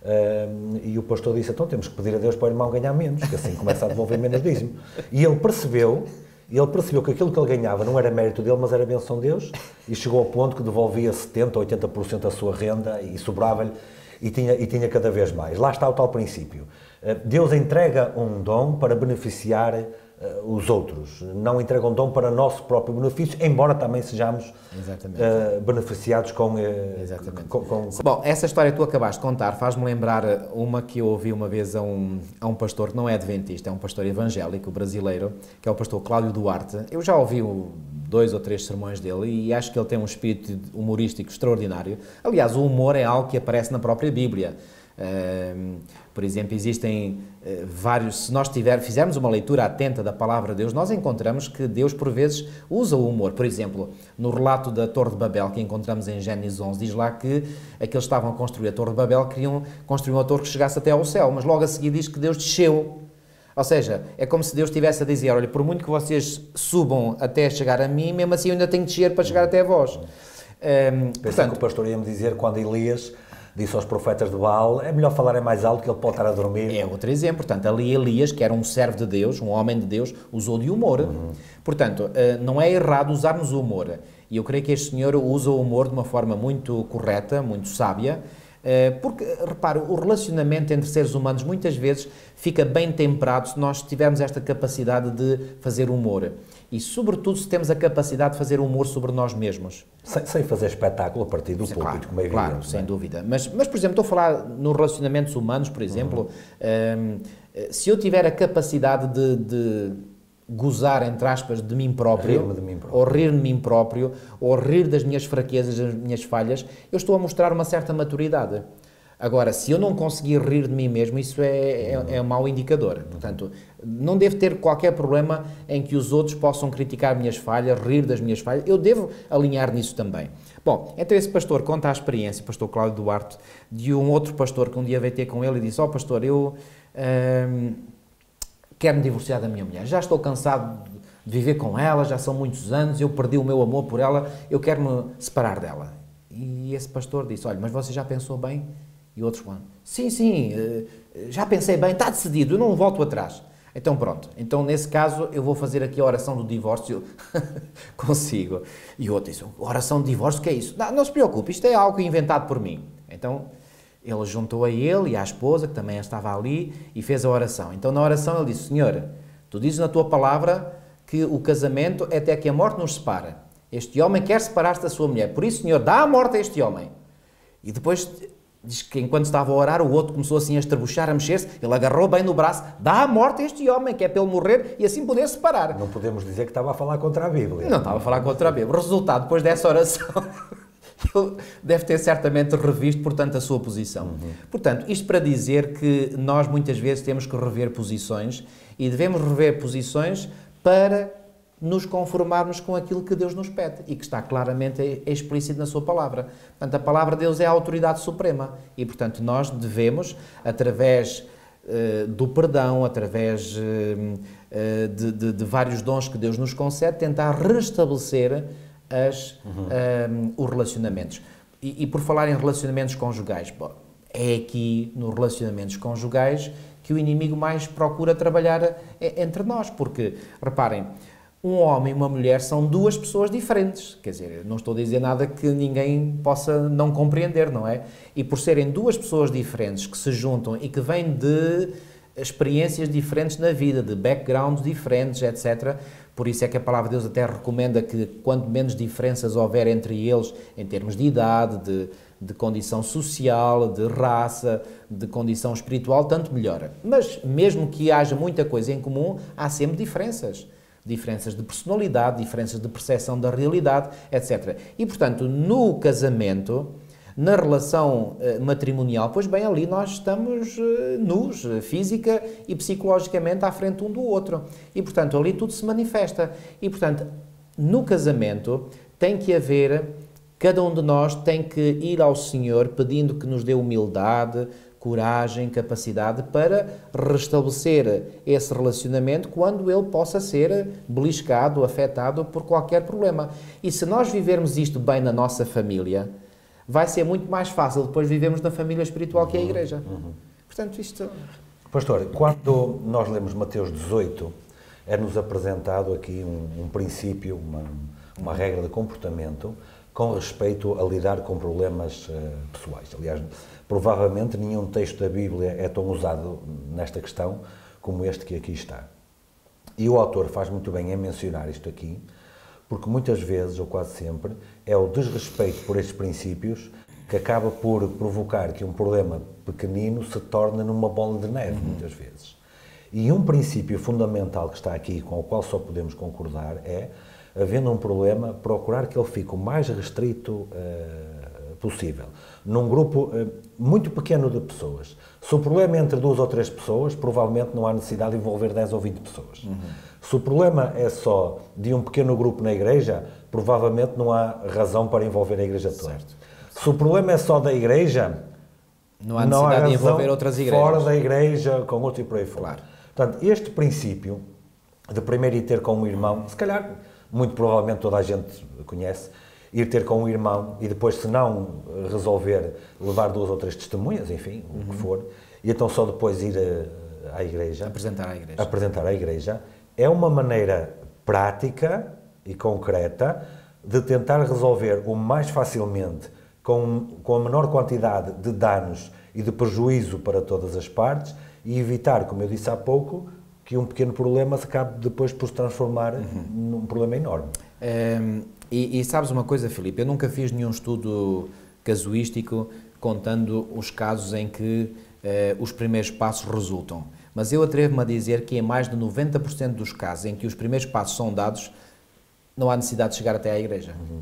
uh, e o pastor disse, então temos que pedir a Deus para o irmão ganhar menos, que assim começa a devolver menos dízimo. E ele percebeu... E ele percebeu que aquilo que ele ganhava não era mérito dele, mas era a bênção de Deus, e chegou ao ponto que devolvia setenta por cento, oitenta por cento da sua renda e sobrava-lhe, e tinha, e tinha cada vez mais. Lá está o tal princípio. Deus entrega um dom para beneficiar uh, os outros, não entrega um dom para nosso próprio benefício, embora também sejamos uh, beneficiados com, uh, Exatamente. com, com... Bom, essa história que tu acabaste de contar faz-me lembrar uma que eu ouvi uma vez a um, a um pastor que não é adventista, é um pastor evangélico brasileiro, que é o pastor Cláudio Duarte. Eu já ouvi o dois ou três sermões dele e acho que ele tem um espírito humorístico extraordinário. Aliás, o humor é algo que aparece na própria Bíblia. Uh, por exemplo, existem uh, vários... Se nós tiver, fizermos uma leitura atenta da palavra de Deus, nós encontramos que Deus, por vezes, usa o humor. Por exemplo, no relato da Torre de Babel, que encontramos em Gênesis onze, diz lá que aqueles que estavam a construir a Torre de Babel queriam construir uma torre que chegasse até ao céu, mas logo a seguir diz que Deus desceu. Ou seja, é como se Deus estivesse a dizer, olha, por muito que vocês subam até chegar a mim, mesmo assim eu ainda tenho que descer para chegar até a vós. Um, portanto, que o pastor ia-me dizer, quando Elias disse aos profetas de Baal, é melhor falarem mais alto que ele pode estar a dormir. É outro exemplo. Portanto, ali Elias, que era um servo de Deus, um homem de Deus, usou de humor. Uhum. Portanto, não é errado usarmos o humor. E eu creio que este senhor usa o humor de uma forma muito correta, muito sábia, Porque, repare, o relacionamento entre seres humanos muitas vezes fica bem temperado se nós tivermos esta capacidade de fazer humor. E, sobretudo, se temos a capacidade de fazer humor sobre nós mesmos. Sem, sem fazer espetáculo a partir do púlpito, claro, como é claro, evidente. sem não é? dúvida. Mas, mas, por exemplo, estou a falar nos relacionamentos humanos, por exemplo, uhum. um, se eu tiver a capacidade de... de gozar, entre aspas, de mim próprio, rir-me de mim próprio. ou rir de mim próprio, ou rir das minhas fraquezas, das minhas falhas, eu estou a mostrar uma certa maturidade. Agora, se eu não conseguir rir de mim mesmo, isso é, é, é um mau indicador. Portanto, não devo ter qualquer problema em que os outros possam criticar minhas falhas, rir das minhas falhas. Eu devo alinhar nisso também. Bom, então esse pastor conta a experiência, o pastor Cláudio Duarte, de um outro pastor que um dia veio ter com ele e disse: ó pastor, eu... Hum, quero me divorciar da minha mulher, já estou cansado de viver com ela, já são muitos anos, eu perdi o meu amor por ela, eu quero me separar dela. E esse pastor disse: olha, mas você já pensou bem? E outros falam: sim, sim, já pensei bem, está decidido, eu não volto atrás. Então pronto, então nesse caso eu vou fazer aqui a oração do divórcio consigo. E o outro disse: oração de divórcio, o que é isso? Não, não se preocupe, isto é algo inventado por mim. Então... ele juntou a ele e à esposa, que também estava ali, e fez a oração. Então, na oração, ele disse: Senhor, tu dizes na tua palavra que o casamento é até que a morte nos separa. Este homem quer separar-se da sua mulher. Por isso, Senhor, dá a morte a este homem. E depois, diz que enquanto estava a orar, o outro começou assim a estrebuchar, a mexer-se. Ele agarrou bem no braço: dá a morte a este homem, que é para ele morrer e assim poder separar. Não podemos dizer que estava a falar contra a Bíblia. Não estava a falar contra a Bíblia. O resultado, depois dessa oração... ele deve ter certamente revisto, portanto, a sua posição. Uhum. Portanto, isto para dizer que nós muitas vezes temos que rever posições e devemos rever posições para nos conformarmos com aquilo que Deus nos pede e que está claramente explícito na sua palavra. Portanto, a palavra de Deus é a autoridade suprema e, portanto, nós devemos, através uh, do perdão, através uh, uh, de, de, de vários dons que Deus nos concede, tentar restabelecer As, uhum. um, os relacionamentos. E, e por falar em relacionamentos conjugais, bom, é aqui nos relacionamentos conjugais que o inimigo mais procura trabalhar entre nós, porque, reparem, um homem e uma mulher são duas pessoas diferentes, quer dizer, não estou a dizer nada que ninguém possa não compreender, não é? E por serem duas pessoas diferentes que se juntam e que vêm de experiências diferentes na vida, de backgrounds diferentes, etcétera, por isso é que a palavra de Deus até recomenda que quanto menos diferenças houver entre eles, em termos de idade, de, de condição social, de raça, de condição espiritual, tanto melhor. Mas mesmo que haja muita coisa em comum, há sempre diferenças. Diferenças de personalidade, diferenças de percepção da realidade, etcétera. E, portanto, no casamento, na relação uh, matrimonial, pois bem, ali nós estamos uh, nus, uh, física e psicologicamente à frente um do outro. E, portanto, ali tudo se manifesta. E, portanto, no casamento tem que haver, cada um de nós tem que ir ao Senhor pedindo que nos dê humildade, coragem, capacidade para restabelecer esse relacionamento quando ele possa ser beliscado, afetado por qualquer problema. E se nós vivermos isto bem na nossa família, vai ser muito mais fácil depois vivermos na família espiritual que é a Igreja. Uhum. Portanto, isto... Pastor, quando nós lemos Mateus dezoito, é-nos apresentado aqui um, um princípio, uma, uma regra de comportamento com respeito a lidar com problemas uh, pessoais. Aliás, provavelmente nenhum texto da Bíblia é tão usado nesta questão como este que aqui está. E o autor faz muito bem em mencionar isto aqui, porque muitas vezes, ou quase sempre, é o desrespeito por estes princípios que acaba por provocar que um problema pequenino se torne numa bola de neve, uhum. muitas vezes. E um princípio fundamental que está aqui, com o qual só podemos concordar, é, havendo um problema, procurar que ele fique o mais restrito uh, possível. Num grupo uh, muito pequeno de pessoas. Se o problema é entre duas ou três pessoas, provavelmente não há necessidade de envolver dez ou vinte pessoas. Uhum. Se o problema é só de um pequeno grupo na igreja, provavelmente não há razão para envolver a igreja toda. Certo. Se o problema é só da igreja, não há necessidade não há de envolver outras igrejas. Fora da igreja, com outro e por aí fora. Claro. Portanto, este princípio de primeiro ir ter com um irmão, se calhar, muito provavelmente toda a gente conhece, ir ter com um irmão e depois, se não resolver, levar duas ou três testemunhas, enfim, uhum. o que for, e então só depois ir a, à igreja. Apresentar à igreja. Apresentar à igreja. É uma maneira prática e concreta de tentar resolver o mais facilmente com, com a menor quantidade de danos e de prejuízo para todas as partes e evitar, como eu disse há pouco, que um pequeno problema se acabe depois por se transformar uhum. num problema enorme. Um, e, e sabes uma coisa, Filipe, eu nunca fiz nenhum estudo casuístico contando os casos em que uh, os primeiros passos resultam. Mas eu atrevo-me a dizer que em mais de noventa por cento dos casos em que os primeiros passos são dados, não há necessidade de chegar até à igreja. Uhum.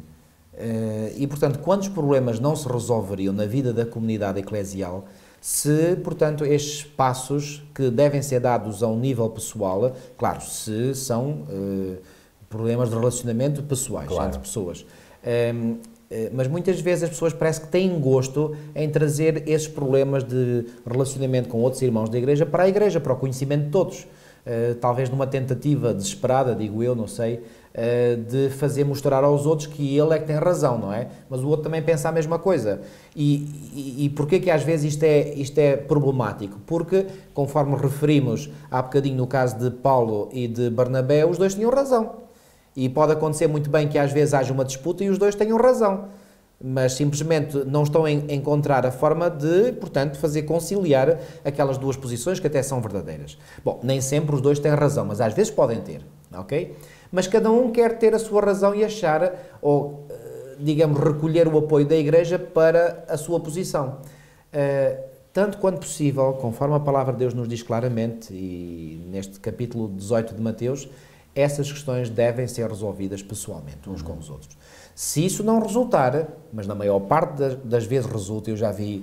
Uh, e, portanto, quantos problemas não se resolveriam na vida da comunidade eclesial se, portanto, estes passos que devem ser dados a um nível pessoal, claro, se são uh, problemas de relacionamento pessoais, claro. Entre pessoas. Um, uh, mas muitas vezes as pessoas parece que têm gosto em trazer esses problemas de relacionamento com outros irmãos da igreja para a igreja, para o conhecimento de todos. Uh, talvez numa tentativa desesperada, digo eu, não sei, uh, de fazer mostrar aos outros que ele é que tem razão, não é? Mas o outro também pensa a mesma coisa. E, e, e porquê que às vezes isto é, isto é problemático? Porque, conforme referimos há bocadinho no caso de Paulo e de Barnabé, os dois tinham razão. E pode acontecer muito bem que às vezes haja uma disputa e os dois tenham razão. Mas simplesmente não estão a encontrar a forma de, portanto, fazer conciliar aquelas duas posições que até são verdadeiras. Bom, nem sempre os dois têm razão, mas às vezes podem ter, ok? Mas cada um quer ter a sua razão e achar, ou, digamos, recolher o apoio da Igreja para a sua posição. Uh, tanto quanto possível, conforme a Palavra de Deus nos diz claramente, e neste capítulo dezoito de Mateus, essas questões devem ser resolvidas pessoalmente, uns uhum. com os outros. Se isso não resultar, mas na maior parte das, das vezes resulta, eu já vi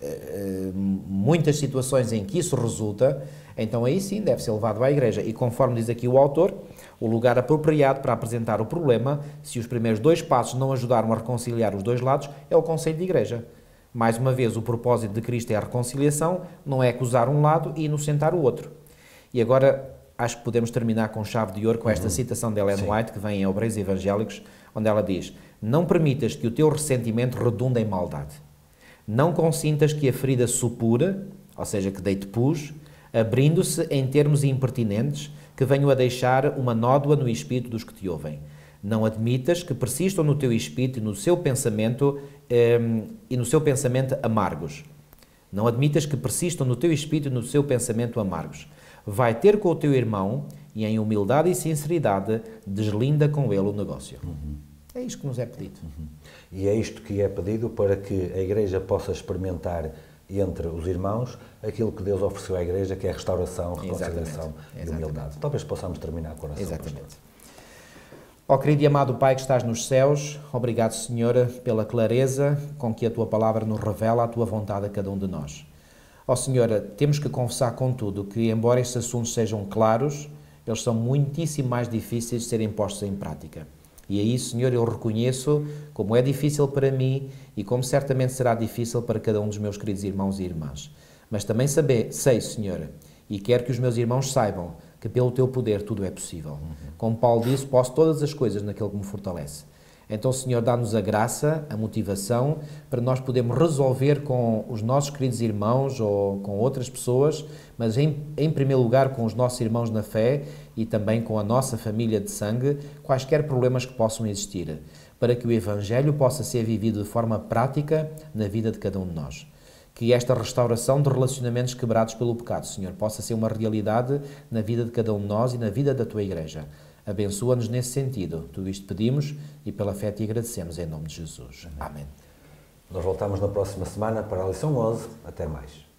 uh, muitas situações em que isso resulta, então aí sim deve ser levado à igreja. E conforme diz aqui o autor, o lugar apropriado para apresentar o problema, se os primeiros dois passos não ajudaram a reconciliar os dois lados, é o conselho de igreja. Mais uma vez, o propósito de Cristo é a reconciliação, não é acusar um lado e inocentar o outro. E agora, acho que podemos terminar com chave de ouro com esta uhum. citação de Ellen Sim. White, que vem em Obreiros Evangélicos, onde ela diz: não permitas que o teu ressentimento redunde em maldade. Não consintas que a ferida supura, ou seja, que deite pus, abrindo-se em termos impertinentes, que venham a deixar uma nódoa no espírito dos que te ouvem. Não admitas que persistam no teu espírito e no seu pensamento, um, e no seu pensamento amargos. Não admitas que persistam no teu espírito e no seu pensamento amargos. Vai ter com o teu irmão e em humildade e sinceridade deslinda com ele o negócio. Uhum. É isto que nos é pedido. Uhum. E é isto que é pedido para que a Igreja possa experimentar entre os irmãos aquilo que Deus ofereceu à Igreja, que é a restauração, reconciliação e humildade. Talvez possamos terminar com a oração. Exatamente. Ó querido e amado Pai que estás nos céus, obrigado, Senhor, pela clareza com que a Tua Palavra nos revela a Tua vontade a cada um de nós. Ó Senhor, temos que confessar contudo que, embora estes assuntos sejam claros, eles são muitíssimo mais difíceis de serem postos em prática. E aí, Senhor, eu reconheço como é difícil para mim e como certamente será difícil para cada um dos meus queridos irmãos e irmãs. Mas também saber, sei, Senhor, e quero que os meus irmãos saibam que pelo Teu poder tudo é possível. Uhum. Como Paulo disse, posso todas as coisas naquele que me fortalece. Então, Senhor, dá-nos a graça, a motivação, para nós podermos resolver com os nossos queridos irmãos ou com outras pessoas, mas em, em primeiro lugar com os nossos irmãos na fé e também com a nossa família de sangue, quaisquer problemas que possam existir, para que o Evangelho possa ser vivido de forma prática na vida de cada um de nós. Que esta restauração de relacionamentos quebrados pelo pecado, Senhor, possa ser uma realidade na vida de cada um de nós e na vida da Tua Igreja. Abençoa-nos nesse sentido. Tudo isto pedimos e pela fé te agradecemos em nome de Jesus. Amém. Nós voltamos na próxima semana para a lição onze. Até mais.